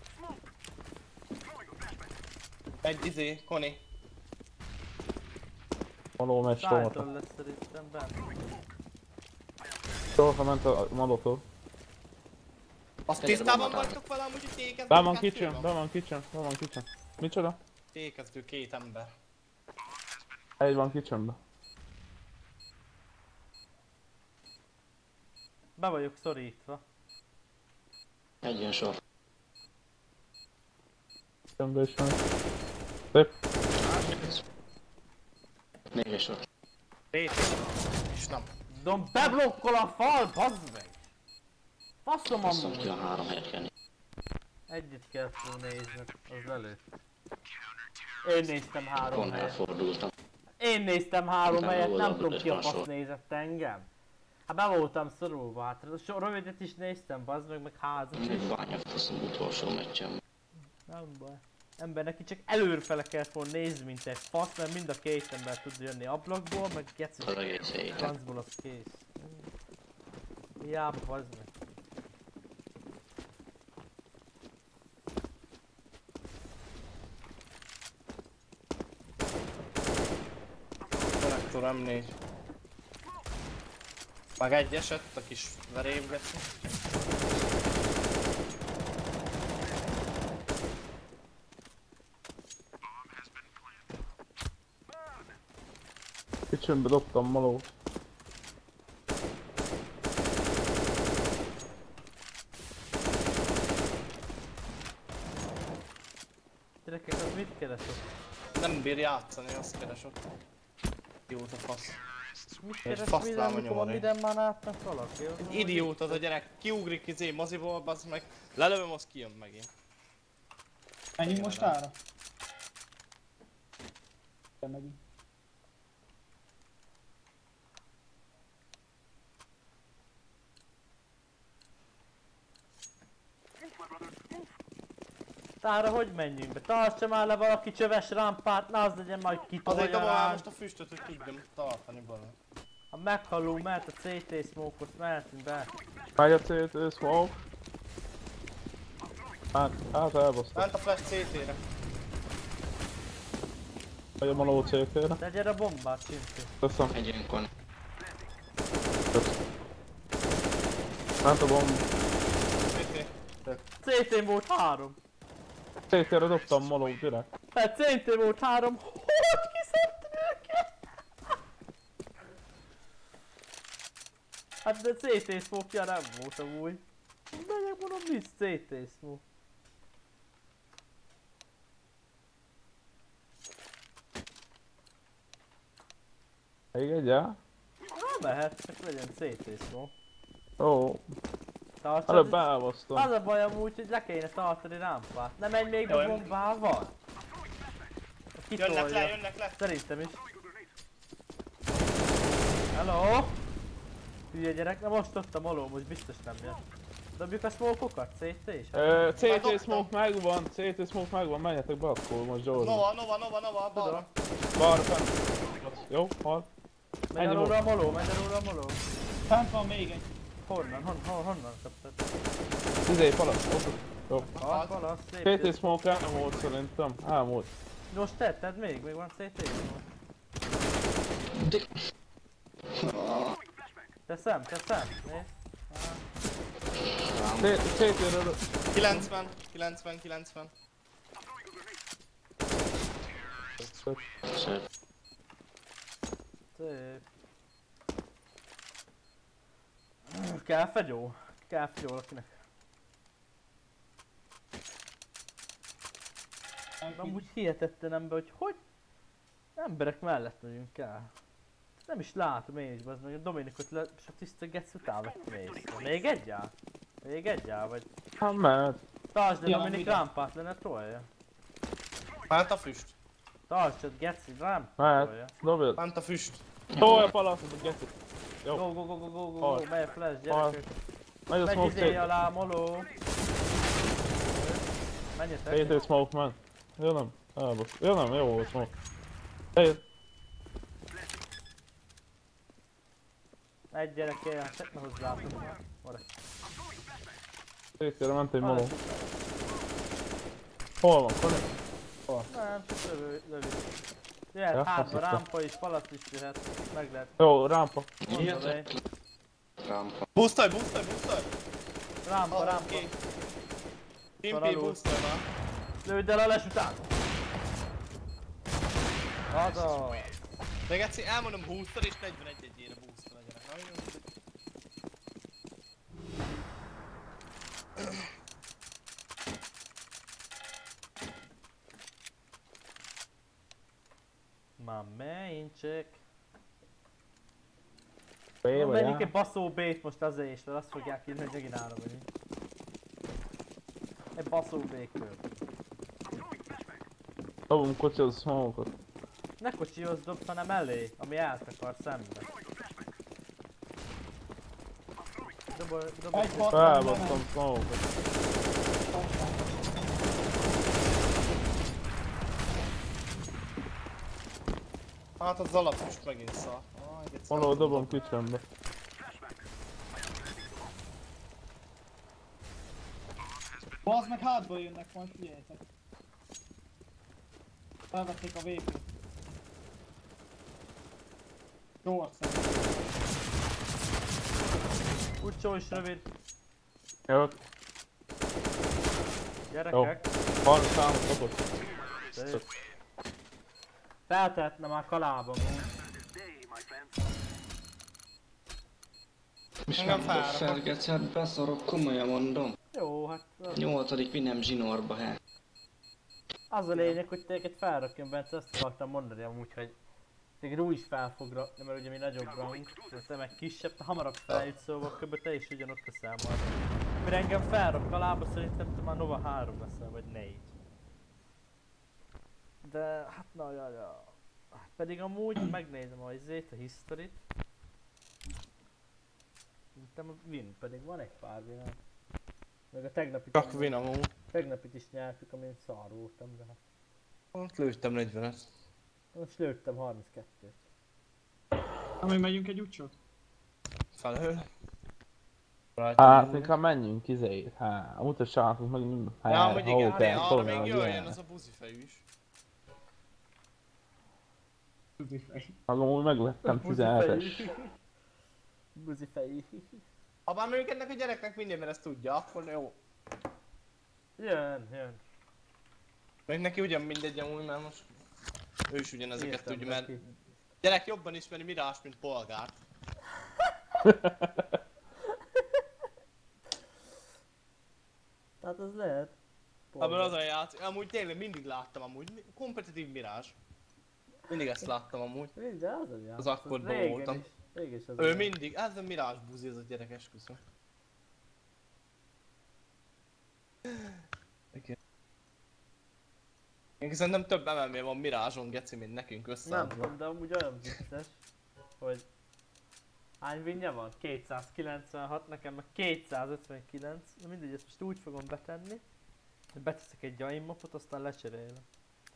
Egy izé, Koni. Maló megy Szájtól sorta. lesz szerintem benne. Sorta ment a malótól. Azt Tegye tisztában a bombát. vagytok vele, amúgy, hogy tékezd? Be van kitchen, be van kitchen, be van kitchen. Micsoda? Tékezdő két ember. Egy van kitchenbe. Be vagyok szorítva. Egy sor. Kitchenbe is van. Szép. Még egy sor. Rét. És nem. Dom, beblokkol a fal, bazd meg! Faszom Basszom ki a amúgy! három helyet kell. Egyet kell nézned, az lelőtt. Én néztem három Pont helyet. elfordultam. Én néztem három Utána helyet, nem oldalról tudom és ki a máshol. fasz nézett engem. Hát be voltam szorulva, hát so, rövidet is néztem, bazd meg, meg házat is. Még bányafaszom utolsó meccsem. Nem baj. Ember neki csak előrefele kellett volna nézni, mint egy fasz, mert mind a két ember tud jönni ablakból, meg geci Az egész héten. francból az kész. Hiába, bazd meg. Konnektor em négy. Meg egy esett, a kis verévgeci. Kitchenbe dobtam malót. Gyerekek, az mit keresett? Nem bír játszani, azt keres ott. Idióta fasz. Mit Egy keres fasz minden, láma mikor van nyomani. minden manátnak valaki? Az Egy idiót az a gyerek, kiugrik izé moziból, bazd meg. Lelövöm, az kijön megint. Menjünk most ára. Megint. Tára hogy menjünk be? Tartsa már le valaki csöves rámpát, ne az legyen majd Azért kitolja dobom el rám. most a füstöt, hogy tudjam tartani bele. Ha meghallunk, mert a cé té smoke-ot mehetünk be. Megy a cé té smoke. Hát, hát elbasztam. Ment a flash cé té-re. Megy a maló cé té-re. De gyere bombát, Csimpi. Teszem. Egy ilyen kon. Ment a bomb. cé té. cé té volt három. cé té-re dobtam malót direkt. Hát cé té volt három. Hogy kiszedtem őket? Hát de cé té smoke-ja nem volt amúgy. Megyek mondom, nincs cé té smoke. Még egy el? Na mehet, csak legyen cé té smoke. Ó, Tartsad, előbb elbasztam. az a baj amúgy, hogy le kéne tartani rámpát. Nem menj még Jó, a én- bombával. Jönnek le, Kitolja. jönnek le. Szerintem is. Hello! Hülye gyerek, na most ott a maló, most biztos nem jön. Dobjuk a smoke-okat, cé té is? Ö, cé té Dobtam. smoke megvan, cé té smoke megvan, menjetek be akkor most gyorsan. Nova, Nova, Nova, Nova, balra. Balra fent. Jó, hal. Megy ennyi alóra a maló, megy alóra a maló. Fent van még egy. Honnan, hon, hon, honnan kaptad? Izé, palasz. Jó. Jó. Ah, valasz, cé té szép. smoke elmúlt szerintem. Elmúlt. Most tetted még? Még van cé té? De... Teszem, teszem, nézd. cé té-ről... kilencven, kilencven, kilencven. Szép. Szép. Kell fegyó? Kell fegyó valakinek. Amúgy hihetetlen ember, hogy hogy emberek mellett megyünk el. Nem is látom én is, az meg a Dominikot le, és a tiszta gec után vettem észre. Még egy áll? Még egy áll, vagy? Hát mehet. Tartsd le Ja, Dominik minden. rámpát, le ne tolja. Ment a füst. Tartsd, geci, rámpát Mehet, tolja. dobjad. Ment a füst. Tolja palasztot, a geci. Jó. Go, go, go, go, go, go, Hal. go, megy a flash, Hal. gyerekek. Megy a Megy smoke izé szét. alá, moló. Menjetek. Két egy smoke ment. Jó nem? Elbasz. Jó nem, jó volt smoke. Egy. Egy gyerek él, hát ne hozzátok már. Maradj. Szétére ment egy moló. Maradj. Hol van, Koni? Nem, csak lövő, lövő. Ja, Jöhet hátba, azt hittem. rámpa is, palac is jöhet. Meg lehet. Jó, rámpa. Mondod, ej. Rámpa. Boostolj, boostolj, boostolj! Rámpa, Ah, rámpa. oké. Kimpi, Szaralul. boostolj már. Lőd el a les után! Haza! De geci, elmondom boostol és negyvenegy egyére boostol a gyerek. Na, jó. Már menjünk. B vagy Menjünk egy A? baszó B-t most azért is, mert azt fogják írni, hogy megint ára megyünk. Egy baszó B-kör. Dobunk kocsi az smoke-ot. Ne kocsihoz dobd, hanem elé, ami eltakar szembe. Dobol, dobol. Egy hat. Felbasztom smoke-ot. Hát az alapos megint szar. Aj, geci. Moló dobom kitchenbe. Bazd meg hátból jönnek, majd figyeljetek. Felvették a vé pét. Gyors szerintem. Utcsó is rövid. Jövök. Gyerekek. harminc számot kapott. Szép. Feltehetne már kalába amúgy. És Engem nem fáradt. felgetsz, hát beszarok, komolyan mondom. Jó, hát az, Nyolcadik vinem zsinórba, hát. az a lényeg, hogy téged felrakjon, Bence, azt akartam mondani amúgy, hogy téged úgy is fel fog rakni, mert ugye mi nagyobb rang, te meg kisebb, te hamarabb feljut, szóval kb. Te is ugyanott leszel majd. Mire engem felrak kalába, szerintem te már Nova három leszel, vagy négy. De hát na ja, ja. Hát pedig amúgy megnézem a izét, a historyt. Szerintem a win, pedig van egy pár win. Meg a tegnapit, Csak win amúgy. tegnapit is nyertük, amin szar voltam, de hát Ott lőttem negyvenet. most lőttem harminckettőt. Amíg megyünk egy úcsot? Felhől. Hát inkább menjünk izét. Hát, mutassátok meg mind. Ja, amúgy igen, hókát, de arra fognak, még ilyen. jöjjön az a buzifejű is. Tuzi fej. Magam meglettem tizenhetes. Buzi fejű. Ha bár mondjuk ennek a gyereknek minden, mert ezt tudja, akkor jó. Jön, jön. Még neki ugyan mindegy amúgy, mert most ő is ugyanezeket Írtam tudja, mert neki. gyerek jobban ismeri Mirás, mint polgárt. Tehát az lehet. Abban az a játék, amúgy tényleg mindig láttam amúgy, kompetitív Mirás. Mindig ezt láttam amúgy. Minden az a játék. Az akkordban régen voltam. is. Régen is az Ő a mindig, ez a Mirás buzi, ez a gyerek, esküszöm. Igen. Én szerintem több em em á van Mirázson, geci, mint nekünk Nem összeadva. tudom, de amúgy olyan vicces, hogy hány winje van? kétszázkilencvenhat, nekem meg kétszázötvenkilenc. Na mindegy, ezt most úgy fogom betenni, hogy beteszek egy jaimapot, aztán lecserélem.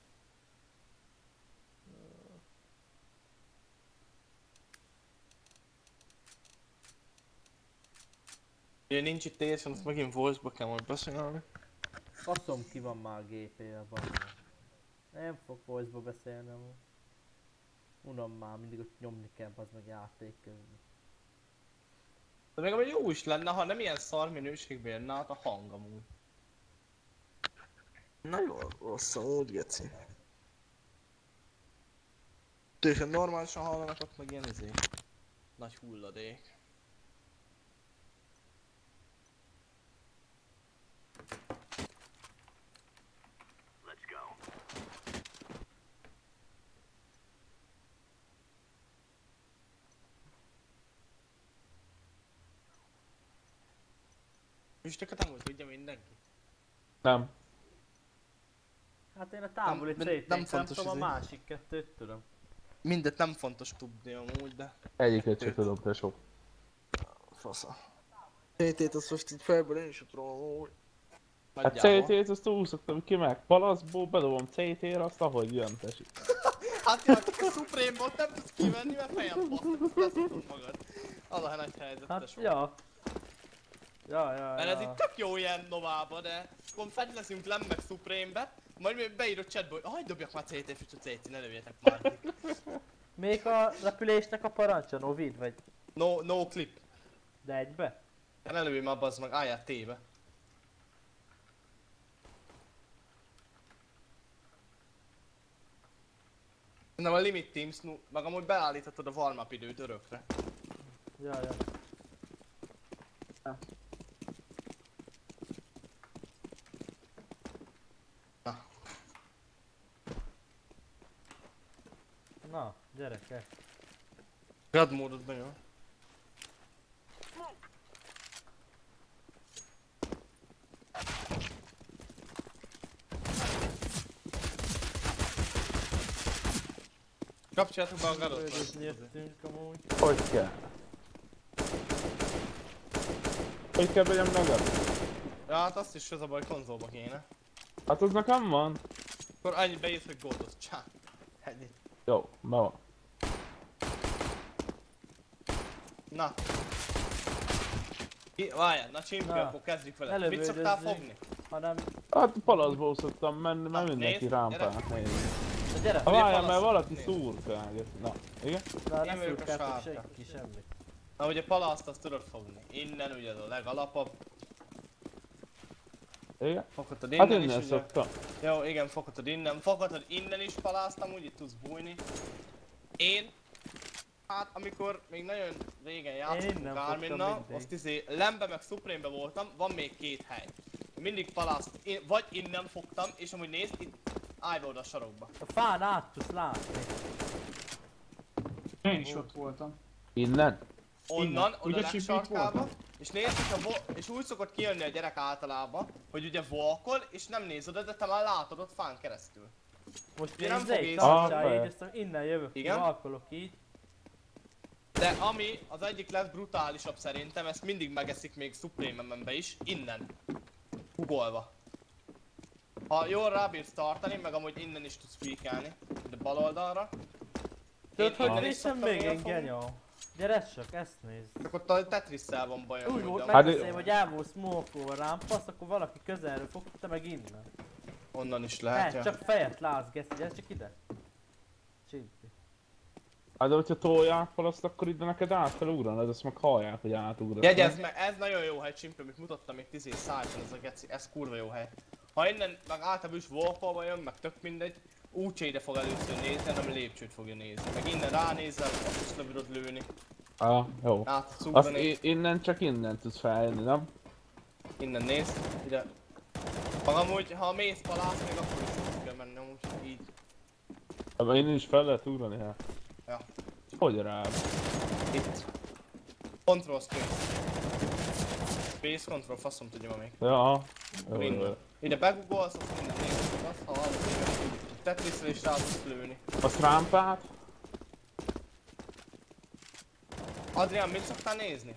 Ugye nincs itt teljesen, azt megint voice-ba kell majd beszélni. Faszom ki van már a gé pé-ben. Nem fog voice-ba beszélni amúgy. Unom már, mindig ott nyomni kell az meg játék közben. De még amúgy jó is lenne, ha nem ilyen szar minőségben jönne át a hang amúgy. Nagyon rossz amúgy, geci. Teljesen normálisan hallanak, ott meg ilyen izé. Nagy hulladék. Füstöket amúgy tudja mindenki. Nem. Hát én a távoli Nem- cé té-t nem nem fontos tudom, a izé. másik kettőt tudom. Mindet nem fontos tudni amúgy, de... Egyiket sem tudom, de sok. Fasza. cé té-t azt most így fejből én sem tudom amúgy. Hát Nagyjából. cé té-t azt úgy szoktam ki meg palaszból, bedobom cé té-re, azt ahogy jön, tessék. Hát ja, csak a Supreme-ból nem tudsz kivenni, mert fejem basztok, azt leszokod magad. Az a nagy helyzet, Hát tesó. ja. Ja, ja, Mert ja. ez itt tök jó ilyen novába, de akkor fent leszünk Lem meg Supreme-be, majd még beírod chatba, hogy aj, dobjak már cé té, fücsö cé té, ne lövjetek már. Még a repülésnek a parancsa, Novid vagy? No, no clip. De egybe? Ne lőj már bazd meg, álljál tébe. Nem a Limit Teams, nu, meg amúgy beállíthatod a warm-up időt örökre. Ja, ja. Na. Na, gyerekek. God módodban jó. Kapcsoljátok be a gadot. Lődözni jöttünk amúgy. Hogy kell? Hogy kell vegyem magad? Ja, hát azt is az a baj, konzolba kéne. Hát az nekem van. Akkor annyi beírsz, hogy goldoz, csá. Ennyi. Jó, be van. Na. Ki, várjál, na csimpő, Na. akkor kezdjük vele. Ne Mit szoktál lövöldözzünk. fogni? Hanem... Hát palaszból szoktam menni, Na, mert mindenki nézd, rámpát néz. Na gyere, Ha Lép várjál, mert palaszot, valaki nézd. szúrkálgat. Na, igen? na Én ne vagyok a szurkáltok sárga. senki, semmi. Na ugye palaszt azt tudod fogni. Innen ugye az a legalapabb. Igen? Foghatod Hát innen innen is ugye. szoktam. Jó, igen, foghatod innen. Foghatod innen is paláztam, úgy itt tudsz bújni. Én, hát amikor még nagyon régen Én játszottunk innen fogtam Garminnal, mindig. azt izé Lembe meg Supreme-be voltam, van még két hely. Mindig palászt, én, vagy innen fogtam, és amúgy nézd, itt állj be oda a sarokba. A fán át tudsz látni. Én is ott voltam. Innen? Onnan, Innen. oda Ugye a csipít legsarkába, voltam? és nézd, hogyha vo- és úgy szokott kijönni a gyerek általában, hogy ugye volkol, és nem néz oda, de te már látod ott fán keresztül. Most Ugye nem nézd, fog egy észre- tartsál Ah, így, persze. aztán innen jövök, Igen? valkolok így. De ami az egyik legbrutálisabb szerintem, ezt mindig megeszik még Supreme-embe is, innen. Hugolva. Ha jól rábírsz tartani, meg amúgy innen is tudsz peekelni, de bal oldalra. Tudod, Én hogy innen is néztem szoktam még néha egy fogni. genyó. Gyere csak, ezt nézd. Csak ott a Tetris-szel van bajom. Úgy hogy volt de Hát- megbeszélve, hogy el volt smoke-olva rámpasz, akkor valaki közelről fog, te meg innen. onnan is Ne, lehet, ja. csak fejet látsz, Geci, gyere csak ide. Csinti. Hát de hogyha tolják palaszt, akkor ide neked át kell ugranod, azt meg hallják, hogy átugrasz. Jegyezd meg, ez nagyon jó hely, Csimpő, amit mutattam még tíz év szájban, ez a geci, ez kurva jó hely. Ha innen meg általában is walkolva jön, meg tök mindegy, úgyse ide fog először nézni, hanem lépcsőt fogja nézni. Meg innen ránézel, azt is le tudod lőni, Ah, jó. át tudsz Azt ugrani, i- innen csak innen tudsz feljönni, nem? innen néz, ide. Meg amúgy, ha mész palász, még akkor is tudsz kell menni, amúgy így. Hát innen is fel lehet ugrani, hát. Ja, Hogy rá? itt. Control space. Space control, faszom tudja ma még. Ja. Akkor innen. Ide begugolsz, azt innen nézd, azt ha hallod, hogy Tetrisre is rá tudsz lőni. A rámpát? Adrián, mit szoktál nézni?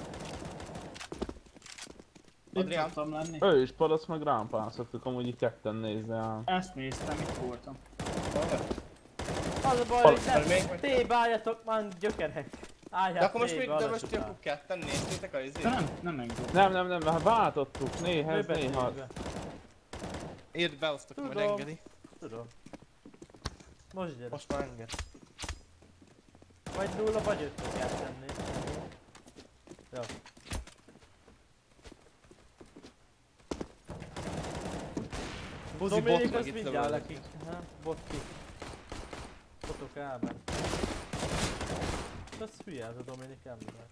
Itt Adrián. szoktam lenni. Ő is palasz meg rámpán szoktuk amúgy így ketten nézni ám. Ezt néztem, itt voltam. Az a baj, Hol- hogy nem még vagy- tébe álljatok már gyökerek. Álljál De akkor most tébe, mit, de alatt most után. akkor ketten néztétek a De izét? nem, nem engedtem. Nem, nem, nem, hát váltottuk, néha ez, Lőbe néha. tébe. Írd be, osztok, majd Tudom. engedi. Tudom. Most gyere. Most már enged. Vagy nulla, vagy öt kell tenni. Jó. Buzi Dominik bot meg az itt mindjárt lövöldök. lekik. Ha? Bot ki. Botok elben. Az hülye ez a Dominik ember.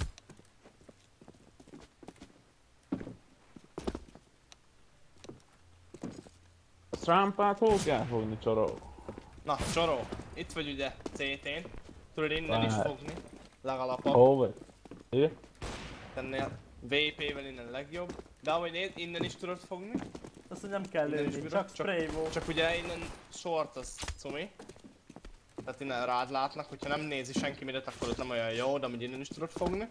A rámpát hol kell fogni, csoró? Na, Csoró, itt vagy ugye cé tén. Tudod innen is Várj. fogni. Legalapabb. Hol vagy? Igen? Ennél vé pé-vel innen legjobb. De ahogy nézd, innen is tudod fogni. Azt mondja, nem kell Innen is lőni, bírod, csak spray volt. Csak ugye innen short az cumi. Tehát innen rád látnak, hogyha nem nézi senki mindet, akkor ott nem olyan jó, de amúgy innen is tudod fogni.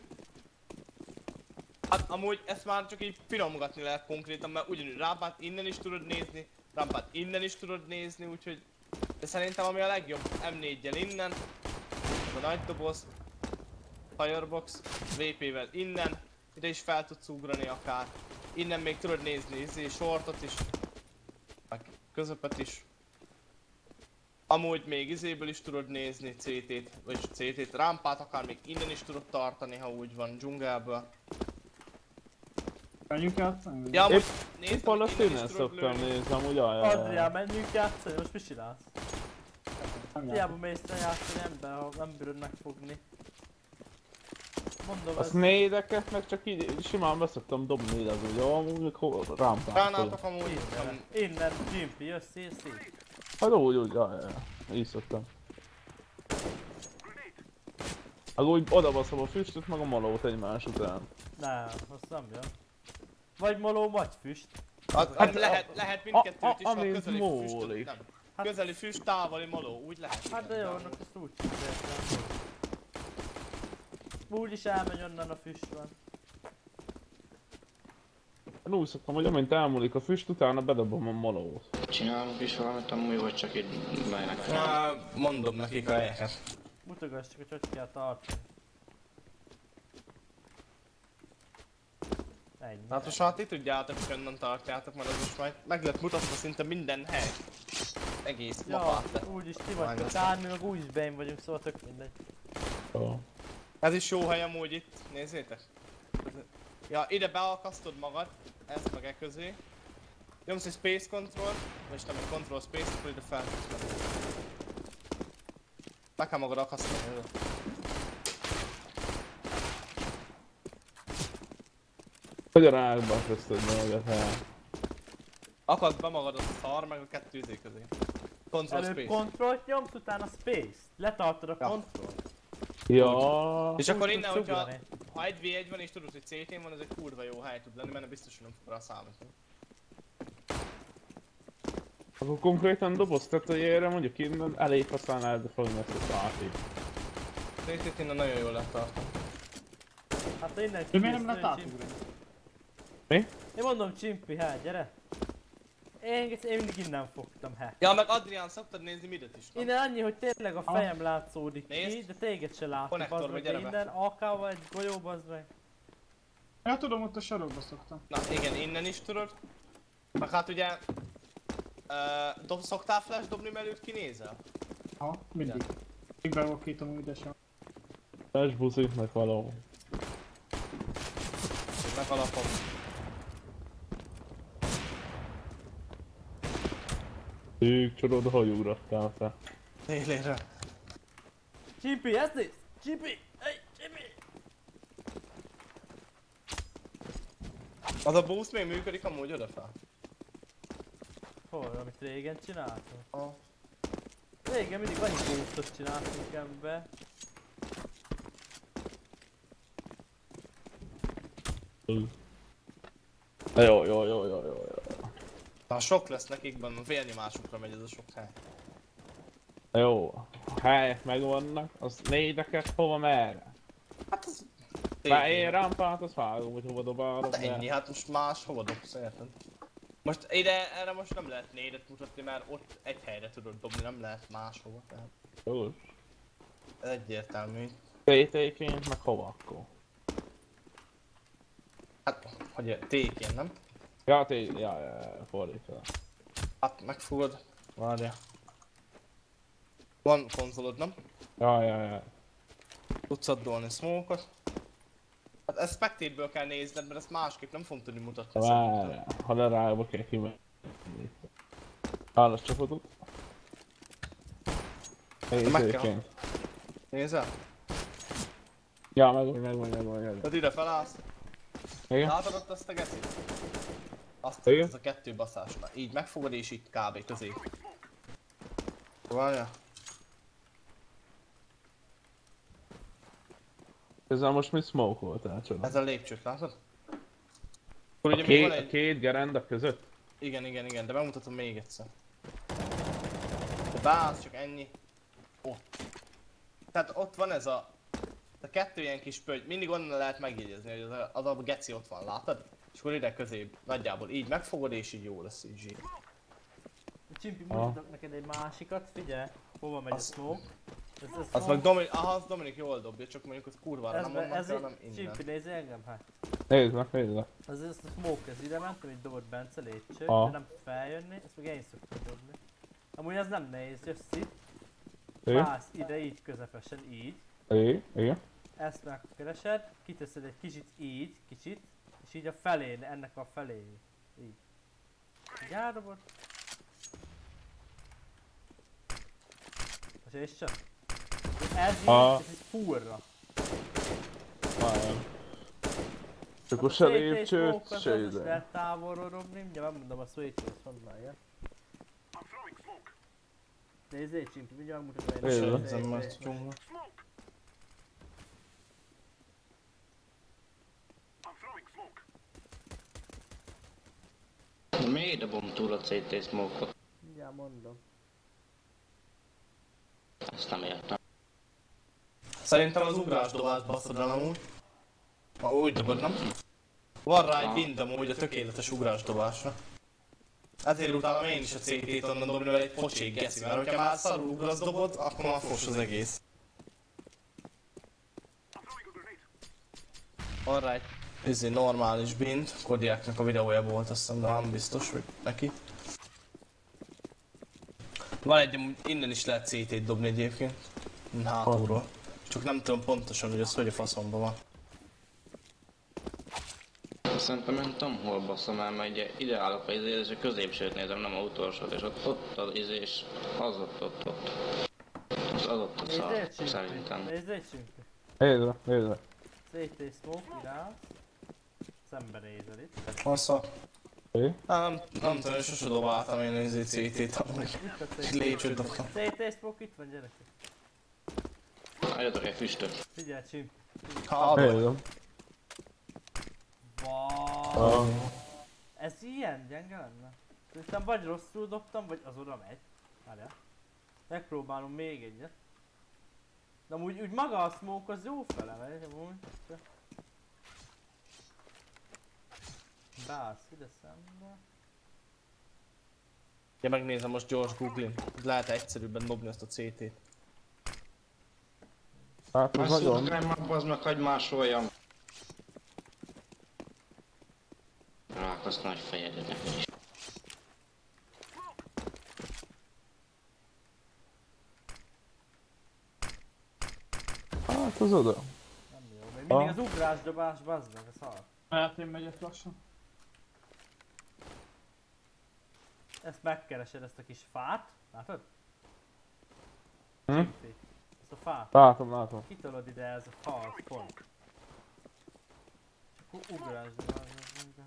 Hát amúgy ezt már csak így finomgatni lehet konkrétan, mert ugyanúgy rámpát innen is tudod nézni, rámpát innen is tudod nézni, úgyhogy... De szerintem ami a legjobb, em négyel innen, az a nagy doboz, Firebox, vé pével innen, ide is fel tudsz ugrani akár. Innen még tudod nézni izé, shortot is, meg közepet is. Amúgy még izéből is tudod nézni cé tét, vagyis cé tét, rámpát akár még innen is tudod tartani, ha úgy van, dzsungelből. Menjünk játszani? Ja, Épp, most épp nézd, a hogy innen színen is tudod szoktam lőni. nézni, amúgy ajaj. Adrián, menjünk játszani, most mit csinálsz? Nem játszani. Hiába mész te játszani ember, ha nem bírod megfogni. Mondom, Azt ez... nédeket meg csak így simán beszoktam dobni ide az úgy, jó, amúgy még hol- rámpát. Ránátok amúgy, Innen, am- innen, Jimpy, jössz, jössz, jössz. Hát úgy, úgy, jaj, jaj, így szoktam. Hát úgy odabaszom a füstöt meg a malót egymás után. Nem, azt nem jön. Vagy moló, vagy füst. Hát, Hát lehet, a- lehet a- mindkettőt is, a- ha amint közeli füstöt, múlik. nem. Hát- Közeli füst, távoli maló, úgy lehet. Hát de igen, jó, amúgy. annak ezt úgy értem. Úgyis elmegy onnan a füst van. Én úgy szoktam, hogy amint elmúlik a füst, utána bedobom a malót. Csinálunk is valamit amúgy, vagy csak így mennek. Ja, mondom nekik a helyeket. Mutogass csak, hogy hogy kell tartani. Ennyi. Hát most hát ti tudjátok, hogy onnan tartjátok, mert az most majd meg lett mutatva szinte minden hely. Egész Ja, mapát le. úgyis ti vagytok Sajnos. tár, mi meg úgyis bejn vagyunk, szóval tök mindegy. Jó. Ez is jó hely amúgy itt, nézzétek. Ja, ide beakasztod magad, ez meg e közé. Nyomsz egy space control, vagy nem egy control space, akkor ide fel tudsz menni. Be kell magad akasztani, jó? Hogy a rákba közted magad, hát. Akaszd be magad a szar, meg a kettő izé közé. Control Előbb space. controlt nyomsz, utána space. Letartod a Ja. controlt. Ja. És akkor Úgy innen, tudsz hogyha ugrani. ha egy vé egy van és tudod, hogy cé tén van, ez egy kurva jó hely tud lenni, mert biztos, hogy nem fog rá számítani. Akkor konkrétan doboz tetejére mondjuk innen elég használnád, de fogni ezt a szátig. cé tét innen nagyon jól lehet tartani. Hát innen De miért nem kimész, lehet Csimpy. átugrani? Mi? Én mondom Csimpy, hát gyere. Én, én mindig innen fogtam, hát. Ja, meg Adrián, szoktad nézni midet is, nem? Innen annyi, hogy tényleg a fejem látszódik ki, Nézd. de téged se látok, Konnektor bazd vagy, meg, gyere be. innen á ká-val egy golyó, bazd meg. Ja, tudom, ott a sarokba szoktam. Na igen, innen is tudod. Meg hát ugye... Uh, dob, szoktál flash dobni, mielőtt kinézel? Ha, mindig. Még bevokítom úgy, de sem. Flash buzik meg való. Meg alapom. Ők csoda, hogy ugrattál fel. Élére. Csimpy, ezt nézd! Csimpy! Hey, Csimpy! Az a boost még működik amúgy odafel? Hol, amit régen csináltunk? Ah. Régen mindig annyi boostot csináltunk ebbe. Jó, jó, jó, jó, jó, jó. Na sok lesz nekikben, a vérnyomásukra megy ez a sok hely. Jó, a helyek megvannak, az négyeket hova merre? Hát az... Már én rámpát, azt vágom, hogy hova dobálom, Hát ennyi, hát most más hova dobsz, érted? Most ide, erre most nem lehet négyet mutatni, mert ott egy helyre tudod dobni, nem lehet máshova, tehát Jó. ez egyértelmű. té té-ként meg hova akkor? Hát, hogy tékén, nem? Ja, té, ja, ja, ja, fordítva. Hát megfogod, várja. Van konzolod, nem? Ja, ja, ja. Tudsz addolni smoke-ot. Hát ezt spectate-ből kell nézned, mert ezt másképp nem fogom tudni mutatni. szerintem. Várjál, ha lerágba kell kimenni. Állas csapatot. té Meg kell. té-ként. Nézzel? Ja, meg, meg, meg, meg, meg, meg. Tehát ide felállsz. Igen? Látod ott azt a gecit? Azt, Igen. az a kettő baszásnál. Így megfogod és itt kb. Közé. Várja. Ezzel most mi smoke voltál csoda? Ez a lépcsőt, látod? Akkor A, ugye még van két, a egy... két gerenda között? Igen, igen, igen, de bemutatom még egyszer. De beállsz, csak ennyi. Ott. Tehát ott van ez a... A kettő ilyen kis pöty, mindig onnan lehet megjegyezni, hogy az a, az a geci ott van, látod? És akkor ide közép, nagyjából így megfogod és így jó lesz így zsír. Csimpi, mutatok neked egy másikat, figyelj, hova megy a smoke. Ez, ez Az meg Dominik, aha, az Dominik jól dobja, csak mondjuk az kurvára ez, nem be, onnan ez kell, egy, hanem innen. Csimpi, nézd engem, hát. Nézd meg, nézd meg. Ez, ez a smoke, ez ide ment, amit dobott Bence lépcső, Aha. de nem tud feljönni, ezt meg én szoktam dobni. Amúgy ez nem nehéz, jössz itt, Igen, állsz ide így közepesen, így. igen, igen. Ezt megkeresed, kiteszed egy kicsit így, kicsit, és így a felén, ennek a felé. Így. Így eldobod. És és csak. Ez így, Ah. és így furra. Várjál. Csak akkor se lépcsőt, se se ide. lehet távolról dobni, mindjárt megmondom a switch-hez honnan jön. Nézzél Csimpi, mindjárt mutatom én. Nézd. Nézzem már ezt a dzsungla. Miért dobom túl a cé té smoke-ot? Mindjárt mondom. Ezt nem értem. Szerintem az ugrásdobást baszod el amúgy. Ma úgy dobod, nem? Van rá egy bind amúgy a tökéletes ugrásdobásra. Ezért utálom én is a cé tét onnan dobni, mert egy pocsék geci, mert hogyha már szarul ugrasz dobod, akkor már fos az egész. Van rá egy izé, normális bind, Kodiaknak a videója volt, azt hiszem, de nem biztos, hogy neki. Van egy, amúgy innen is lehet cé tét dobni egyébként. Hátulról. Csak nem tudom pontosan, hogy az hogy a faszomban van. Szerintem én tudom hol basszom el, mert ugye ide állok az izé, és a középsőt nézem, nem a utolsót, és ott, ott az izé, és az ott, ott, ott. Az, az ott a Nézzél szar, Csimpi, szerintem. nézzél Csimpi. Nézd meg, nézd meg. cé té smoke, iránysz. Szembe nézel itt. Assza. Oké. Nem, nem tudom, hogy sose dobáltam én izé cé tét amúgy. Itt a Egy lépcsőt dobtam. cé té smoke itt van, gyerekek. Álljatok egy füstöt. Figyelj Csimpi. Ha, Nézd. Wow. Ah. Ez ilyen gyenge lenne? Szerintem vagy rosszul dobtam, vagy az oda megy. Várjál. Megpróbálom még egyet. De amúgy úgy maga a smoke az jó fele megy, amúgy. Beállsz ide szembe. Ja, megnézem most gyors Google-in. Lehet egyszerűbben dobni azt a cé tét. Hát ez Azt nagyon... mondom, hogy az meg hagy másoljam. Rákasz nagy fejedet neked is. Hát az oda. Nem jó. Még mindig Ah. az ugrásdobás, bazd meg, a szar. Hát én megyek lassan. Ezt megkeresed, ezt a kis fát. Látod? Hm? Csimpi. Ezt a fát. Látom, látom. Kitolod ide ez a fa, az pont. Csak akkor ugrásdobás, bazd meg.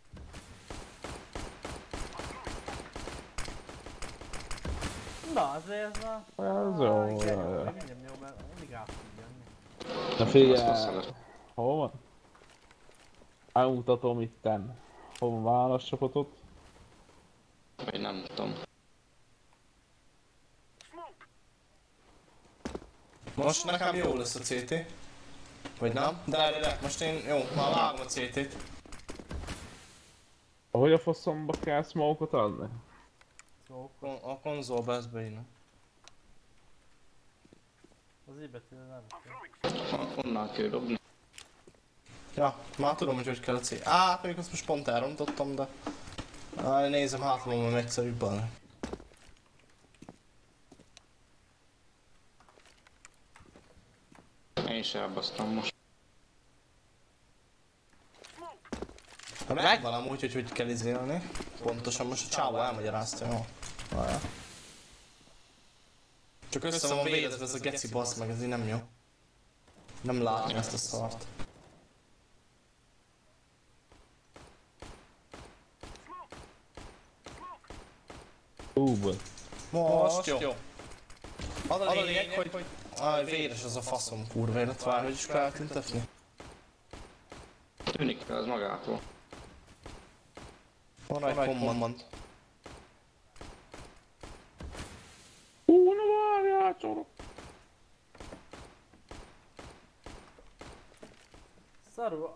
Na, azért ez a... Ez jó, Ah, igen, jaj, jaj. még mindig jó, mert mindig át tud jönni. Na Azt figyelj, basszalak. hol van? Elmutatom itten. Hol van válaszcsapatot? Vagy nem tudom. Most nekem jó lesz a cé té. Vagy nem? De, de, de, most én, jó, már vágom a cé tét. Ahogy a faszomba kell smoke-ot adni? Szóval Kon- A konzolba ez beírna. az i-betűre nem kell. Ha- Honnan kell dobni? Ja, már tudom, hogy hogy kell a cé. Á, mondjuk azt most pont elrontottam, de... Á, nézem hátul, hogy egyszerűbben. Én is elbasztam most. Ha megvan amúgy, hogy hogy kell izélni. Pontosan most a csávó elmagyarázta, jó. Várjál. Csak össze van védezve ez a geci bassz meg, ez így nem jó. Nem látni ezt a szart. Úbel. Most jó. Az a lényeg, hogy... Aj, véres az a faszom, kurva élet, vár, hogy is kell eltüntetni. Tűnik el az magától. Van egy command. Hú, na várjál, csorok! Szarva...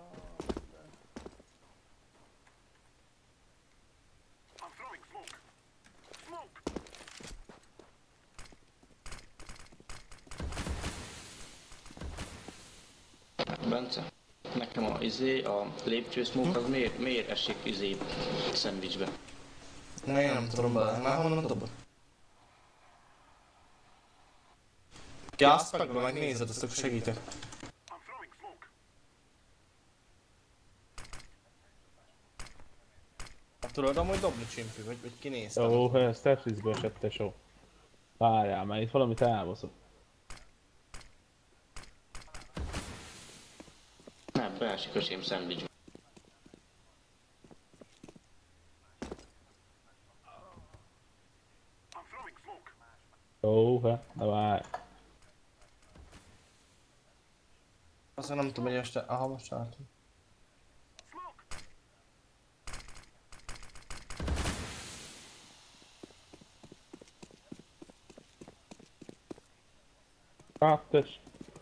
Bence, nekem a izé, a lépcsőszmók az miért, miért esik izé szendvicsbe? Ne, én nem tudom bele. Már honnan dobod? Gyász meg, megnézed, azt akkor segítek. Hát tudod amúgy dobni csimpi, vagy, vagy kinézted? Jó, ez Tetrisbe esett, tesó. Várjál, mert itt valamit elbaszott. Nem, beesik öcsém szendvicsbe. Jó, he, na várj. Azt nem tudom, hogy este... Aha, most látom. Kettes.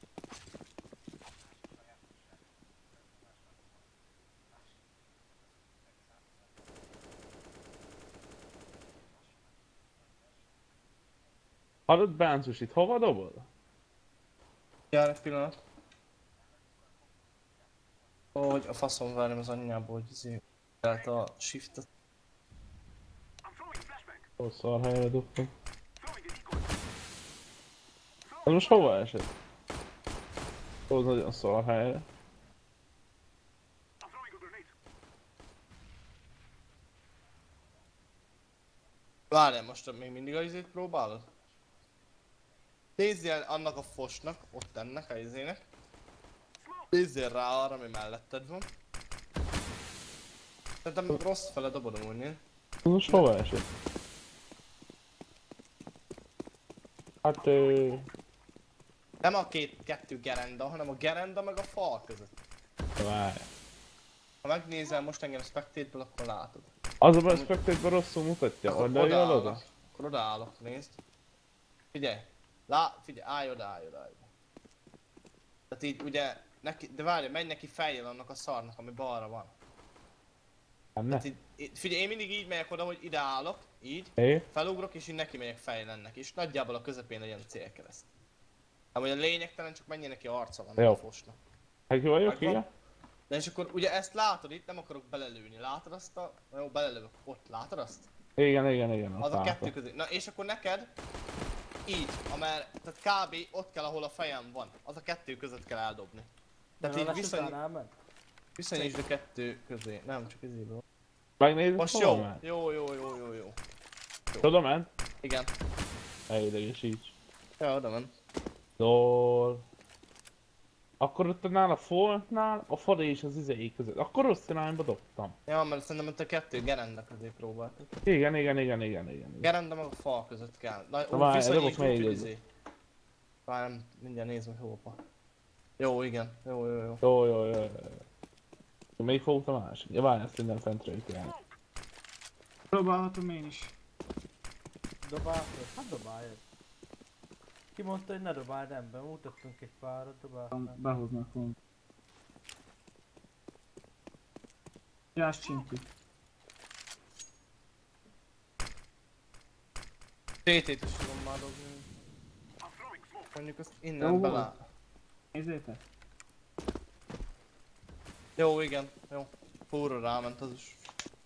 Hallod, Bánzus, itt hova dobod? Jár egy pillanat. Ó, hogy a faszom várjam az anyjából, hogy izé... Tehát a shiftet. Ó, szar helyre dobtam. Ez most hova esett? Ó, nagyon szar helyre. Várjál, most még mindig az izét próbálod? Nézzél annak a fosnak, ott ennek a izének. Nézzél rá arra, ami melletted van. Szerintem rossz fele dobod amúgy, nél. Ez most hova esett? Hát... Ö... Nem a két, kettő gerenda, hanem a gerenda meg a fal között. Várj. Ha megnézel most engem Spectate-ből, akkor látod. Az a perspektívben rosszul mutatja, Akkor oda jön oda? odaállok. Akkor odaállok, nézd. Figyelj. Lá, figyelj, állj oda, állj oda, állj oda. Tehát így ugye, neki, de várj, menj neki fejjel annak a szarnak, ami balra van. Nem, ne. Tehát így, így, figyelj, én mindig így megyek oda, hogy ide állok, így. É? Felugrok és így neki megyek fejjel ennek, és nagyjából a közepén legyen a célkereszt. Amúgy a lényegtelen, csak menjen neki arca van Jó. a fosnak. Hát ki vagyok, Megvan? igen? De és akkor ugye ezt látod itt, nem akarok belelőni, látod azt a... Na jó, belelövök, ott látod azt? Igen, igen, igen. Az a látom. kettő közé. Na és akkor neked így, amer, tehát kb. Ott kell, ahol a fejem van. Az a kettő között kell eldobni. Tehát így viszony, viszonyítsd a kettő közé. Nem, csak izéből. Megnézed, Most hol jó. ment? Jó, jó, jó, jó, jó. Oda ment? Igen. Elidegesíts. Ja, oda ment. Dol. Akkor ott annál a foltnál, a fal és az izéi között. Akkor rossz irányba dobtam. Ja, mert szerintem ott a kettő gerenda közé próbáltuk. Igen, igen, igen, igen, igen. igen. Gerenda meg a fal között kell. Na, úgy várj, viszonyítsd dobok úgy, még hogy egy. izé. Várj, nem, mindjárt nézem, hogy hópa. Jó, igen. Jó, jó, jó. Jó, jó, jó, jó. Még fogok a másik. Ja, várj, ezt minden fentre kell. Próbálhatom én is. Dobálod? Hát dobáljad. Ki mondta, hogy ne dobáld ember, mutattunk egy párat, dobálod. Behoznak volna. Jás csimpi. té tét is tudom már dobni. Mondjuk azt innen Jó. bele. Nézzétek. Jó, igen, jó. Fúra ráment az is.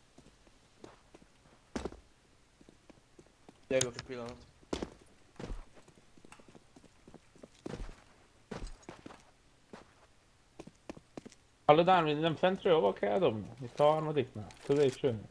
Gyerünk egy pillanat. Hallod, Ármin, nem fentről hova kell dobni? Itt a harmadiknál? Középsőn?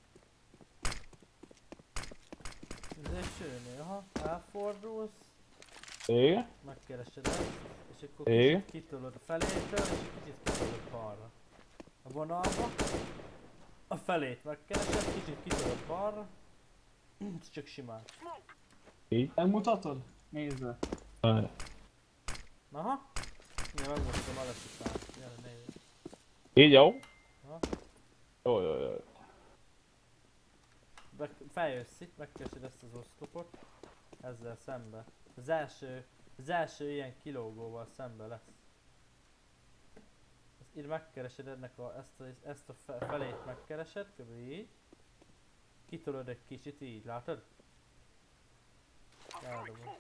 Középsőnél, aha, elfordulsz, Igen? megkeresed ezt, és akkor Igen. kicsit kitolod a felétől, és kicsit kitolod balra. A vonalba, a felét megkeresed, kicsit kitolod balra, ez csak simán. Így? Megmutatod? Nézd be. Várj. Aha, ja, megmutatom a lesután, gyere nézd. Így jó? Ha? Jó, jó, jó. meg, feljössz itt, megkeresed ezt az oszlopot, ezzel szembe. Az első, az első ilyen kilógóval szembe lesz. Ezt így megkeresed ennek a, ezt a, ezt a fe, felét megkeresed, kb. Így. Kitolod egy kicsit így, látod? Eldobom.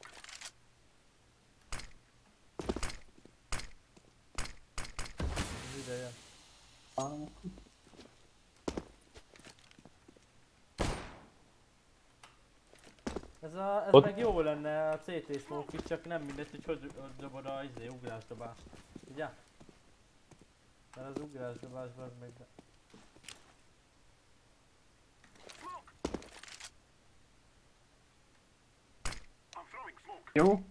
Ide jön. Ez, a, ez Ott- meg jó lenne a cé té smoke itt, csak nem mindegy, hogy hogy hogy dobod a izé, ugrásdobást. Ugye? Mert az ugrásdobásban az még... Jó?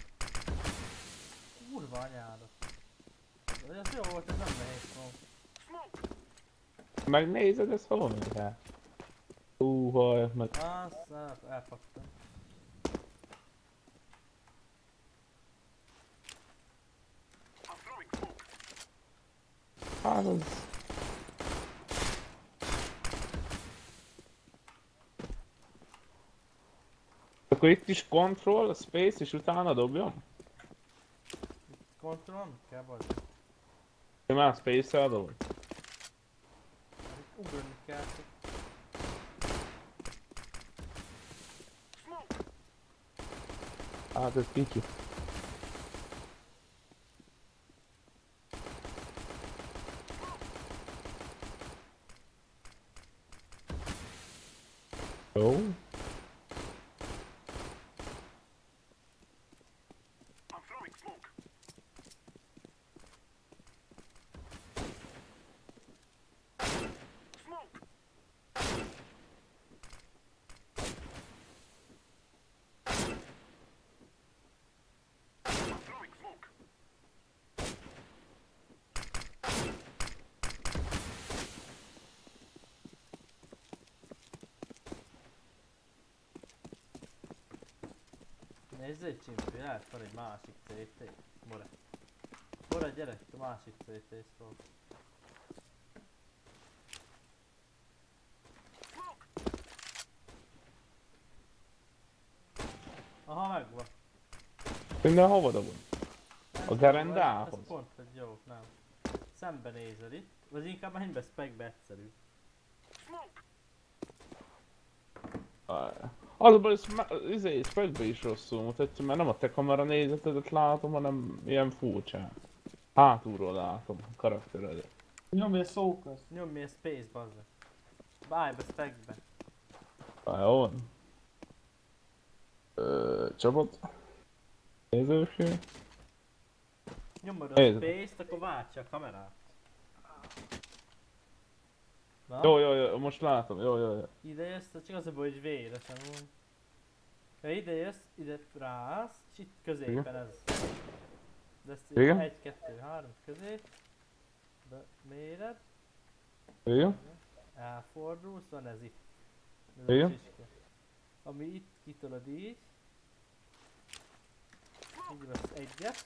Kurva anyádat. Ez jó volt, ez nem nehéz smoke. Megnézed, ez hol megy rá? Húha, meg... Azt, hát elfaktam. Hát az... Akkor itt is control, space és utána dobjam? Control nem kell vagy. Én már space-el dobom. Ugrani kell. csak- Hát ez kicsi. Jó. Nézd egy csimpi, lehet van egy másik cé té. More. More, gyere, a másik cé té szól. Aha, megvan. Minden hova dobom? Ez A gerendához? Ez pont egy jó, nem. Szembe nézel itt, vagy inkább menj be specbe egyszerű. Az a baj, hogy izé, spreadbe is rosszul mutatja, mert nem a te kamera nézetedet látom, hanem ilyen furcsán. Hátulról látom a karakteredet. Nyomj a focus. Nyomj a space, bazza. Állj be specbe. Ah, jó van. Ö, csapat. Nézőség. Nyomod a Nézd. space-t, akkor váltsa a kamerát. Na, Jó, jó, jó, most látom, jó, jó, jó. ide jössz, csak az a baj, hogy véresen van. Ha ide jössz, ide ráállsz, és itt középen ez. De ezt Igen. egy, kettő, három közép. Be méred, Jó? elfordulsz, van ez itt. Ez a Igen. csicske. Ami itt kitolod így. Ugrasz egyet.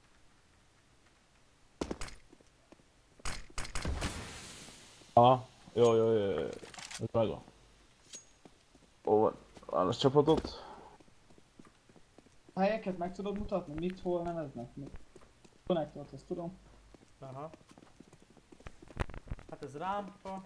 Ah, jó, jó, jó, jó. Ez megvan. Ó, van. Válasz csapatot. A helyeket meg tudod mutatni? Mit, hol neveznek? Mit? Konnektort, azt tudom. Aha. Hát ez rámpa.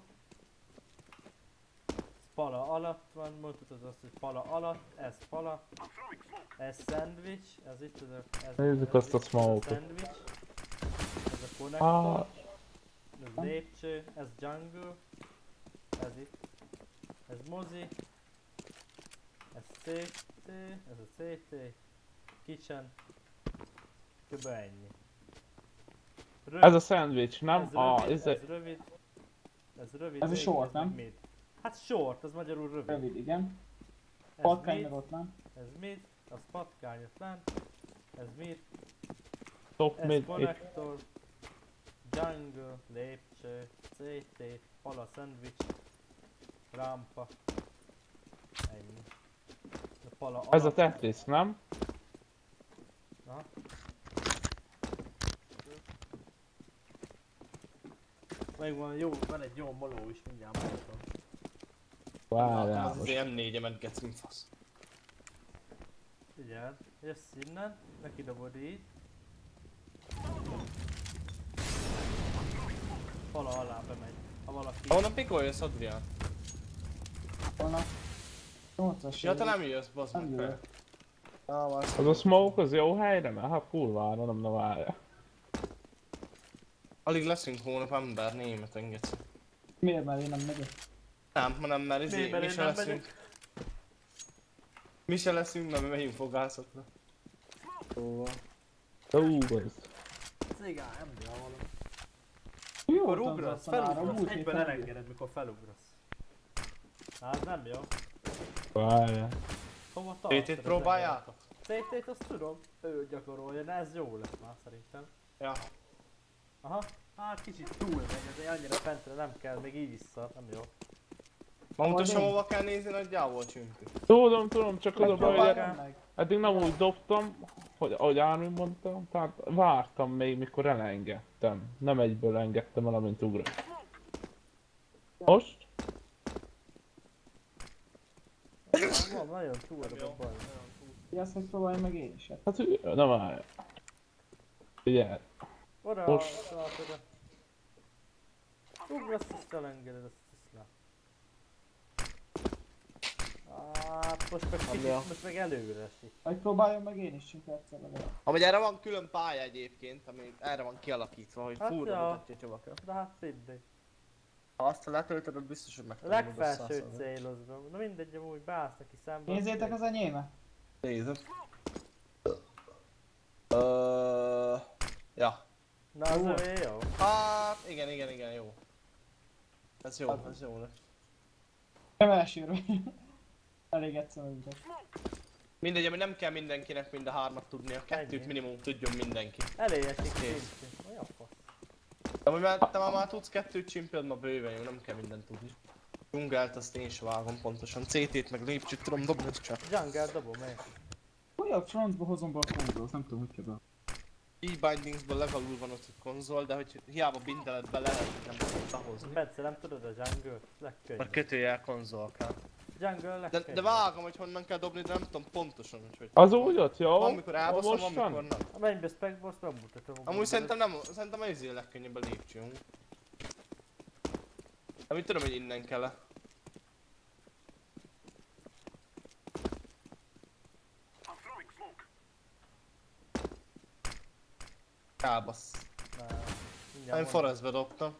Ez pala alatt van, mondhatod azt, hogy pala alatt, ez pala. Ez szendvics, ez itt ez a... Ez, Nézzük ez azt a itt, ez smoke-ot. szendvics. Ez a konnektor. Ah, Ez lépcső, ez jungle. Ez itt. Ez mozi. Ez cé té, ez a cé té. Kitchen. Kb. Ennyi. Rövid. ez a szendvics, nem? Ez Ah, rövid, ez ez rövid. Ez rövid. Ez a végig, short, ez meg nem? mid. Hát short, az magyarul rövid. Rövid, igen. Ez Patkány mid, meg ott nem. ez mid, az patkány ott lent. Ez mid, top ez mid, itt. konnektor. Jungle, lépcső, cé té, pala szendvics, rámpa. Ennyi. A pala Ez a alatt- Tetris, nem? Aha. Megvan jó, van egy jó moló is, mindjárt mutatom. Várjál Az most. em négyemet gecim fasz. Figyeld, jössz innen, neki dobod így. Vala alá bemegy, ha valaki... Ahonnan pikol jössz, Adrián? Volna. nyolcas. Ja, te nem jössz, bazd Nem meg. jövök. Ah, már Az a smoke az jó helyre, mert hát kurvára nem na várja. alig leszünk hónap ember, német engedsz. Miért, mert én nem megyek? Nem, hanem mert izé, Mi, mert mi én se nem leszünk. Mi se leszünk, mert mi megyünk fogászatra. Szóval. Ú, az. Cigán, nem bír valami. Jó, Mikor voltam ugrasz, aztán ára, felugrasz, múlt egyben héten elengeded, mikor felugrasz. Hát nem jó. Várjál. Hova té té-t tartod? próbáljátok? té té-t azt tudom, ő gyakorolja, de ez jó lesz már szerintem. Ja. Aha, hát kicsit túl megy, azért annyira fentre nem kell, még így vissza, nem jó. Ma mutassam, én. hova kell nézni, nagyjából csünkű. Tudom, tudom, csak az a baj, hogy Megpróbáljam meg. eddig nem úgy dobtam, hogy ahogy Ármin mondtam, tehát vártam még mikor elengedtem. Nem egyből engedtem el, amint ugrott. Most? Van, nagyon túl a Jó. baj. Ja, azt megpróbálj meg én is. Hát ő, nem várja. Figyelj. Oda, Most. tartod oda. Ugrasz, azt elengeded, azt tesz le. Hát most meg kicsit, Amiatt. most meg előre esik. Megpróbáljam meg én is, csak perccel legalább. Amúgy erre van külön pálya egyébként, ami erre van kialakítva, hogy Hát furra ja. mutatja csavakra. De hát mindegy. Ha azt letöltöd, biztos, hogy A megtanulod legfelsőt azt. célozom. Na mindegy, amúgy beállsz neki szembe. Nézzétek az enyémet. Nézem. Öööö... Ja. Na az Jó. övé jó. Hát, igen, igen, igen, jó. Ez jó, ez jó lesz. Nem elsőről. Elég egyszerű mutat. Mindegy, ami nem kell mindenkinek mind a hármat tudnia, kettőt Ennyi. minimum tudjon mindenki. Elé esik Kész. kicsit. Olyan fasz. De amúgy már, te már, már tudsz kettőt csimpéled, ma bőven jó, nem kell mindent tudni. Jungelt azt én is vágom pontosan, cé té-t meg lépcsőt tudom dobni, csak. Jungle dobom, mely? Olyan francba hozom be a konzolt, nem tudom, hogy kell be. E-bindingsban legalul van ott a konzol, de hogy hiába bindeled be lehet, hogy nem tudod behozni. Bence, nem tudod a jungle? Mert Legkönnyebb. kötőjel konzol kell. Jungle De, legkönnyebb. de vágom, hogy honnan kell dobni, de nem tudom pontosan, úgyhogy. Az úgy ott, jó? Van, amikor elbaszom, van, Most van? amikor nem. Ha menj be Specboss, megmutatom. Amúgy szerintem nem, szerintem ez a legkönnyebb a lépcső. amúgy. Amit tudom, hogy innen kell -e. Elbassz. Nem, mindjárt Én mondom. Forestbe dobtam.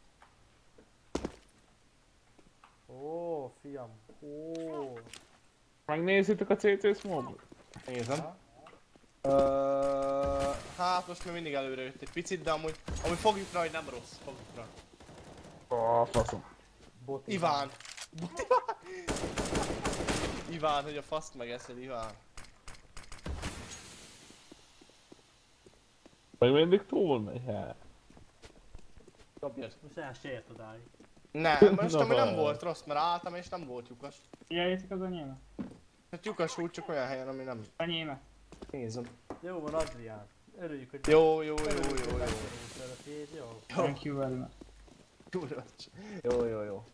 Ó, fiam. Ó. Megnézitek a cé té smoke-ot? Nézem. Uh, hát most még mindig előre jött egy picit, de amúgy, amúgy fogjuk rá, hogy nem rossz, fogjuk rá. Ó, faszom. Bot Iván! Iván, hogy a faszt megeszed, Iván. Még mindig túl megy, hát. Dobjad. Most elsért odáig. Nem, most Na ami nem bár. volt rossz, mert álltam és nem volt lyukas. Figyeljétek az enyémet. Hát lyukas úgy csak olyan helyen, ami nem. Enyémet. Nézem. Jó van, Adrián. Örüljük, hogy... Jó, jó, jó, Örüljük, jó, hogy jó. megtanultál a tiéd, jó. Thank you very much. Jó, jó, jó.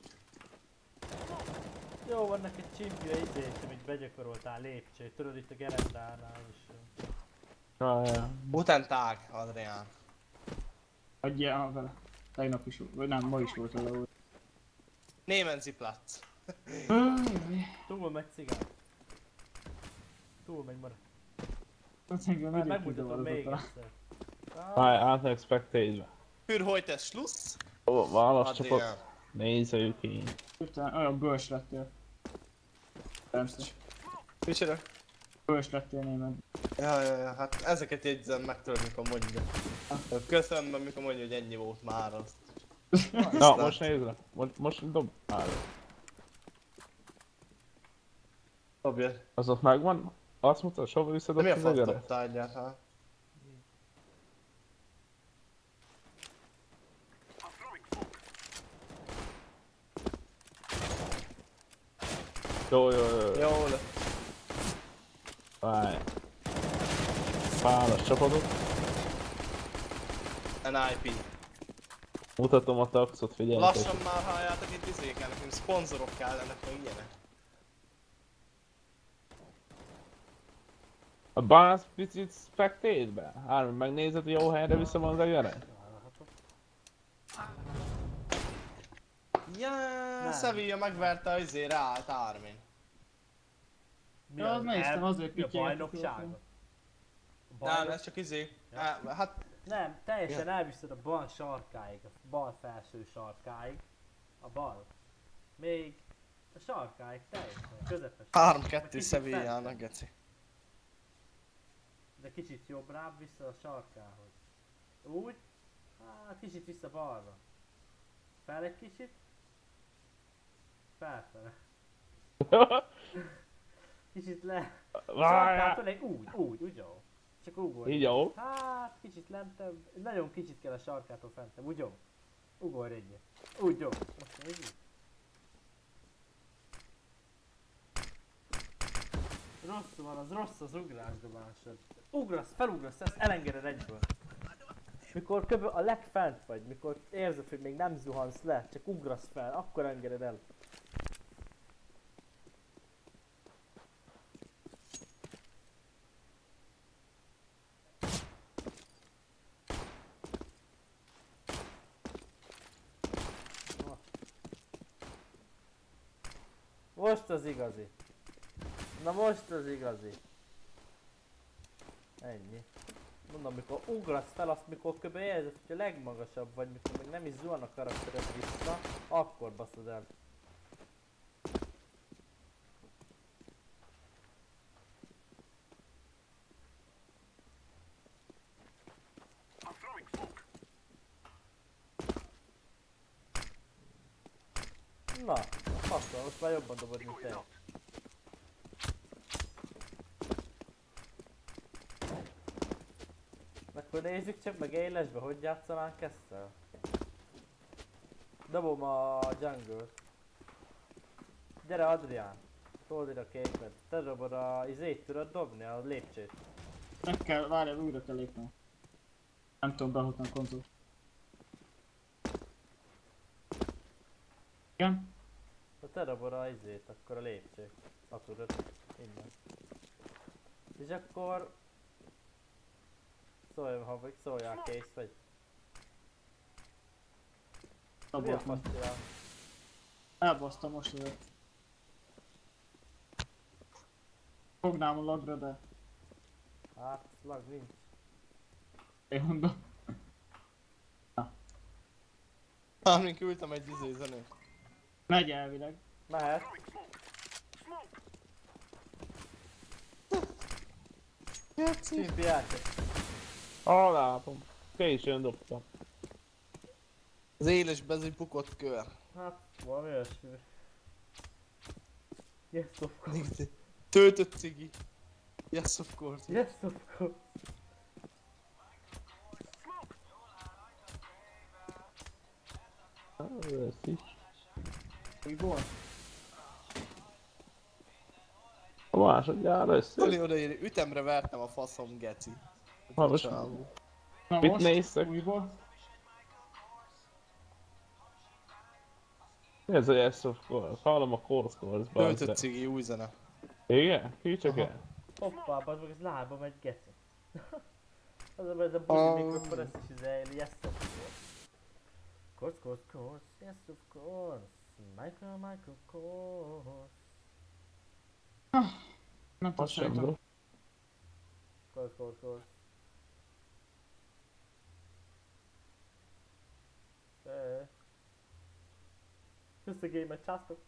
Jó, van neked csimpja izét, amit begyakoroltál lépcsőt. Tudod, itt a gerendánál is. Ja, ja. Guten Tag, Adrián. Adjál vele. Tegnap is volt, vagy nem, ma is volt vele. Némen Ziplatz. Túl megy cigán. Túl megy mara. Az engem Már nagyon megmutatom még kidolgozott. egyszer. Várj, át meg spectate-be. Für heute Schluss. Ó, válasz Adrián. csapat. Nézzük így. Hirtelen olyan bős lettél. Persze. Micsoda? Bős lettél német. Ja, ja, ja, hát ezeket jegyzem meg tudod, mikor mondja. Köszönöm, mert mikor mondja, hogy ennyi volt már azt. Na, most nézd. Most, most dob. Várj. Dobjad. Az ott megvan? Azt mutass, hova viszed De ott mi a az fasz egeret? dobtál egyáltalán? Jó, jó, jó. jó. Jó lett. Várj. Válasz csapatot. en i pé. Mutatom a taxot, figyeljetek. Lassan már halljátok itt izéken, nekünk szponzorok kellenek, meg ilyenek. A Barnes picit spectate-be? Ármin, megnézed, hogy jó helyre vissza van a gyerek? Ja, Sevilla megverte az izé ráállt Armin. Mi Ja, az néztem, azért mi a pittyelgetett bajnokságot? jókor. A Nem, bajnok... ez csak izé. Ja. Á, hát Nem, teljesen elviszed a bal sarkáig, a bal felső sarkáig. A bal. Még a sarkáig teljesen, közepes. három Meg kettő kicsit Sevillának, fentebb. geci. De kicsit jobbrább vissza a sarkához. Úgy. Hát kicsit vissza balra. Fel egy kicsit. Felfele. Kicsit le. Várjál! Sarkától egy úgy, úgy, úgy jó. Csak ugorj. Így jó. Hát kicsit lentebb, nagyon kicsit kell a sarkától fentebb, úgy jó. Ugorj egyet. Úgy jó. Most még így. Rossz van, az rossz az ugrásdobásod. Ugrasz, felugrasz, ezt elengeded egyből. Mikor kb. A legfent vagy, mikor érzed, hogy még nem zuhansz le, csak ugrasz fel, akkor engeded el. Most az igazi. Na most az igazi. Ennyi. Mondom, mikor ugrasz fel, azt mikor kb. Érzed, hogy a legmagasabb vagy, mikor még nem is zuhan a karaktered vissza, akkor baszod el. Na, faszol, most már jobban dobod, mint te. Akkor nézzük csak meg élesbe, hogy játszanánk ezzel. Dobom a jungle-t. Gyere Adrián, told ide a képet. Te dobod a izét, tudod dobni, a lépcsőt. Meg kell, várjál, újra kell lépnem. Nem tudom behozni a konzolt. Igen? Ha te dobod a izét, akkor a lépcsőt. Ha tudod, innen. És akkor... Szólj, ha vagy szóljál, kész vagy. Mi a Abort meg. fasz csinál? Elbasztam most azért. Fognám a lagra, de Hát, lag nincs. én mondom. Armin küldtem egy izé zenét. Megy elvileg. Mehet. Simpi játék. Alápom. Későn dobtam. Az élesbe ez egy bukott kör. Hát, valami olyasmi. Yes, of course. Töltött cigi. Yes, of course. Yes, of course. Ez is. Újból? A másodjára össze. Oli odaírja, ütemre vertem a faszom, geci. Ha most Csávó. Na Mit most? néztek? Újból? ez a Yes of Course. Hallom a Course Course-ba. Töltött cigi, új zene. Igen? Ki csak Aha. el? Hoppá, bazd meg, ez lába megy geci. Az a baj, ez a buzi Ah. mikrofon, ezt is izraeli, yes of course. Course, course, course, yes of course. Michael, Michael, course. Nem tudom, Azt sem szerintem. dob. Course, course, course. Eh. Just a game, császtok.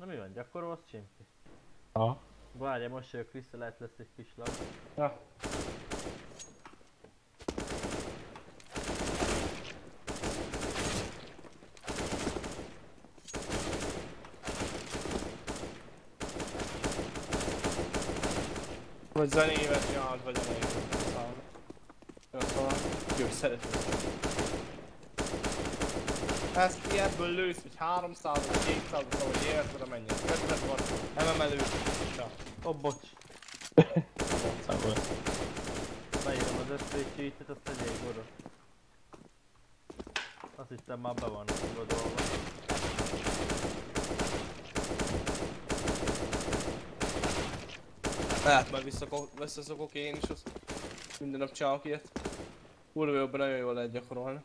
Na mi van, gyakorolsz, Csimpi? Aha. Várja, most jövök vissza, lehet lesz egy kis lag. Ja. Vagy zenévet nyomd, vagy zenévet szám. Ja, szóval, jó, szeretném. Ezt ki ebből lősz, hogy háromszáz, vagy kétszáz, vagy érted, amennyit. Közben van, nem emelő. Ja. Ó, oh, bocs. Szóval. Beírom az összes cheatet, azt tegyék oda. Azt hittem már be van gondolva. Lehet majd visszaszokok én is, azt minden nap csinálok ilyet. Kurva jobban nagyon jól lehet gyakorolni.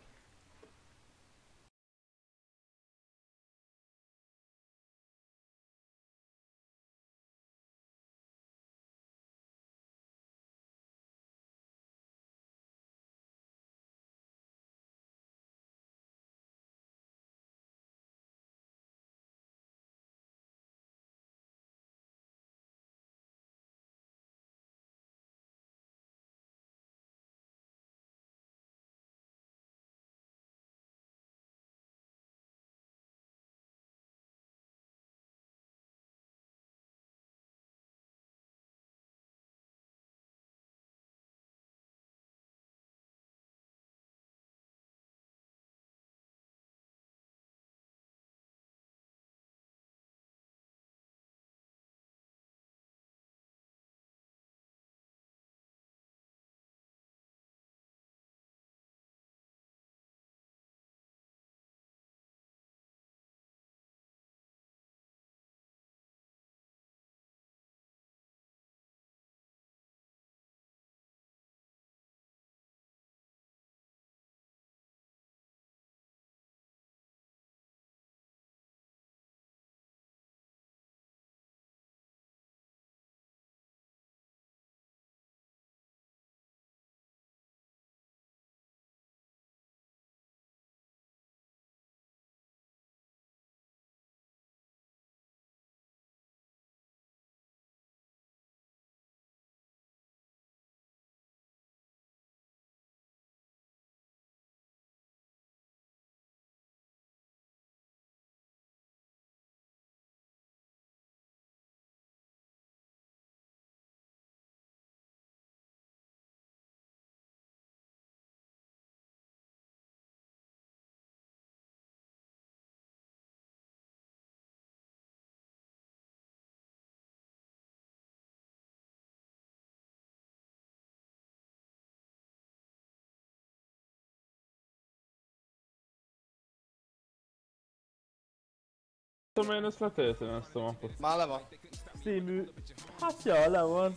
Tudom én ezt letöltöm ezt a mapot. Már le van. Című... Hát ja, le van.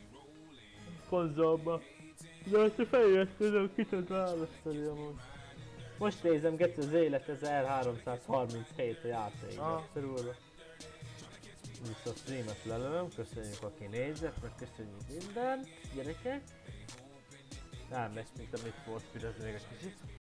Konzolba. De hogyha feliratkozom, ki tud választani amúgy. Most nézem, Geci, az élet ez R háromszázharminchét a játék. Ah. Körülbelül. Viszont a streamet lelövöm, köszönjük aki nézett, meg köszönjük mindent, gyerekek. Nem, ezt mint amit volt, pirezni még egy kicsit.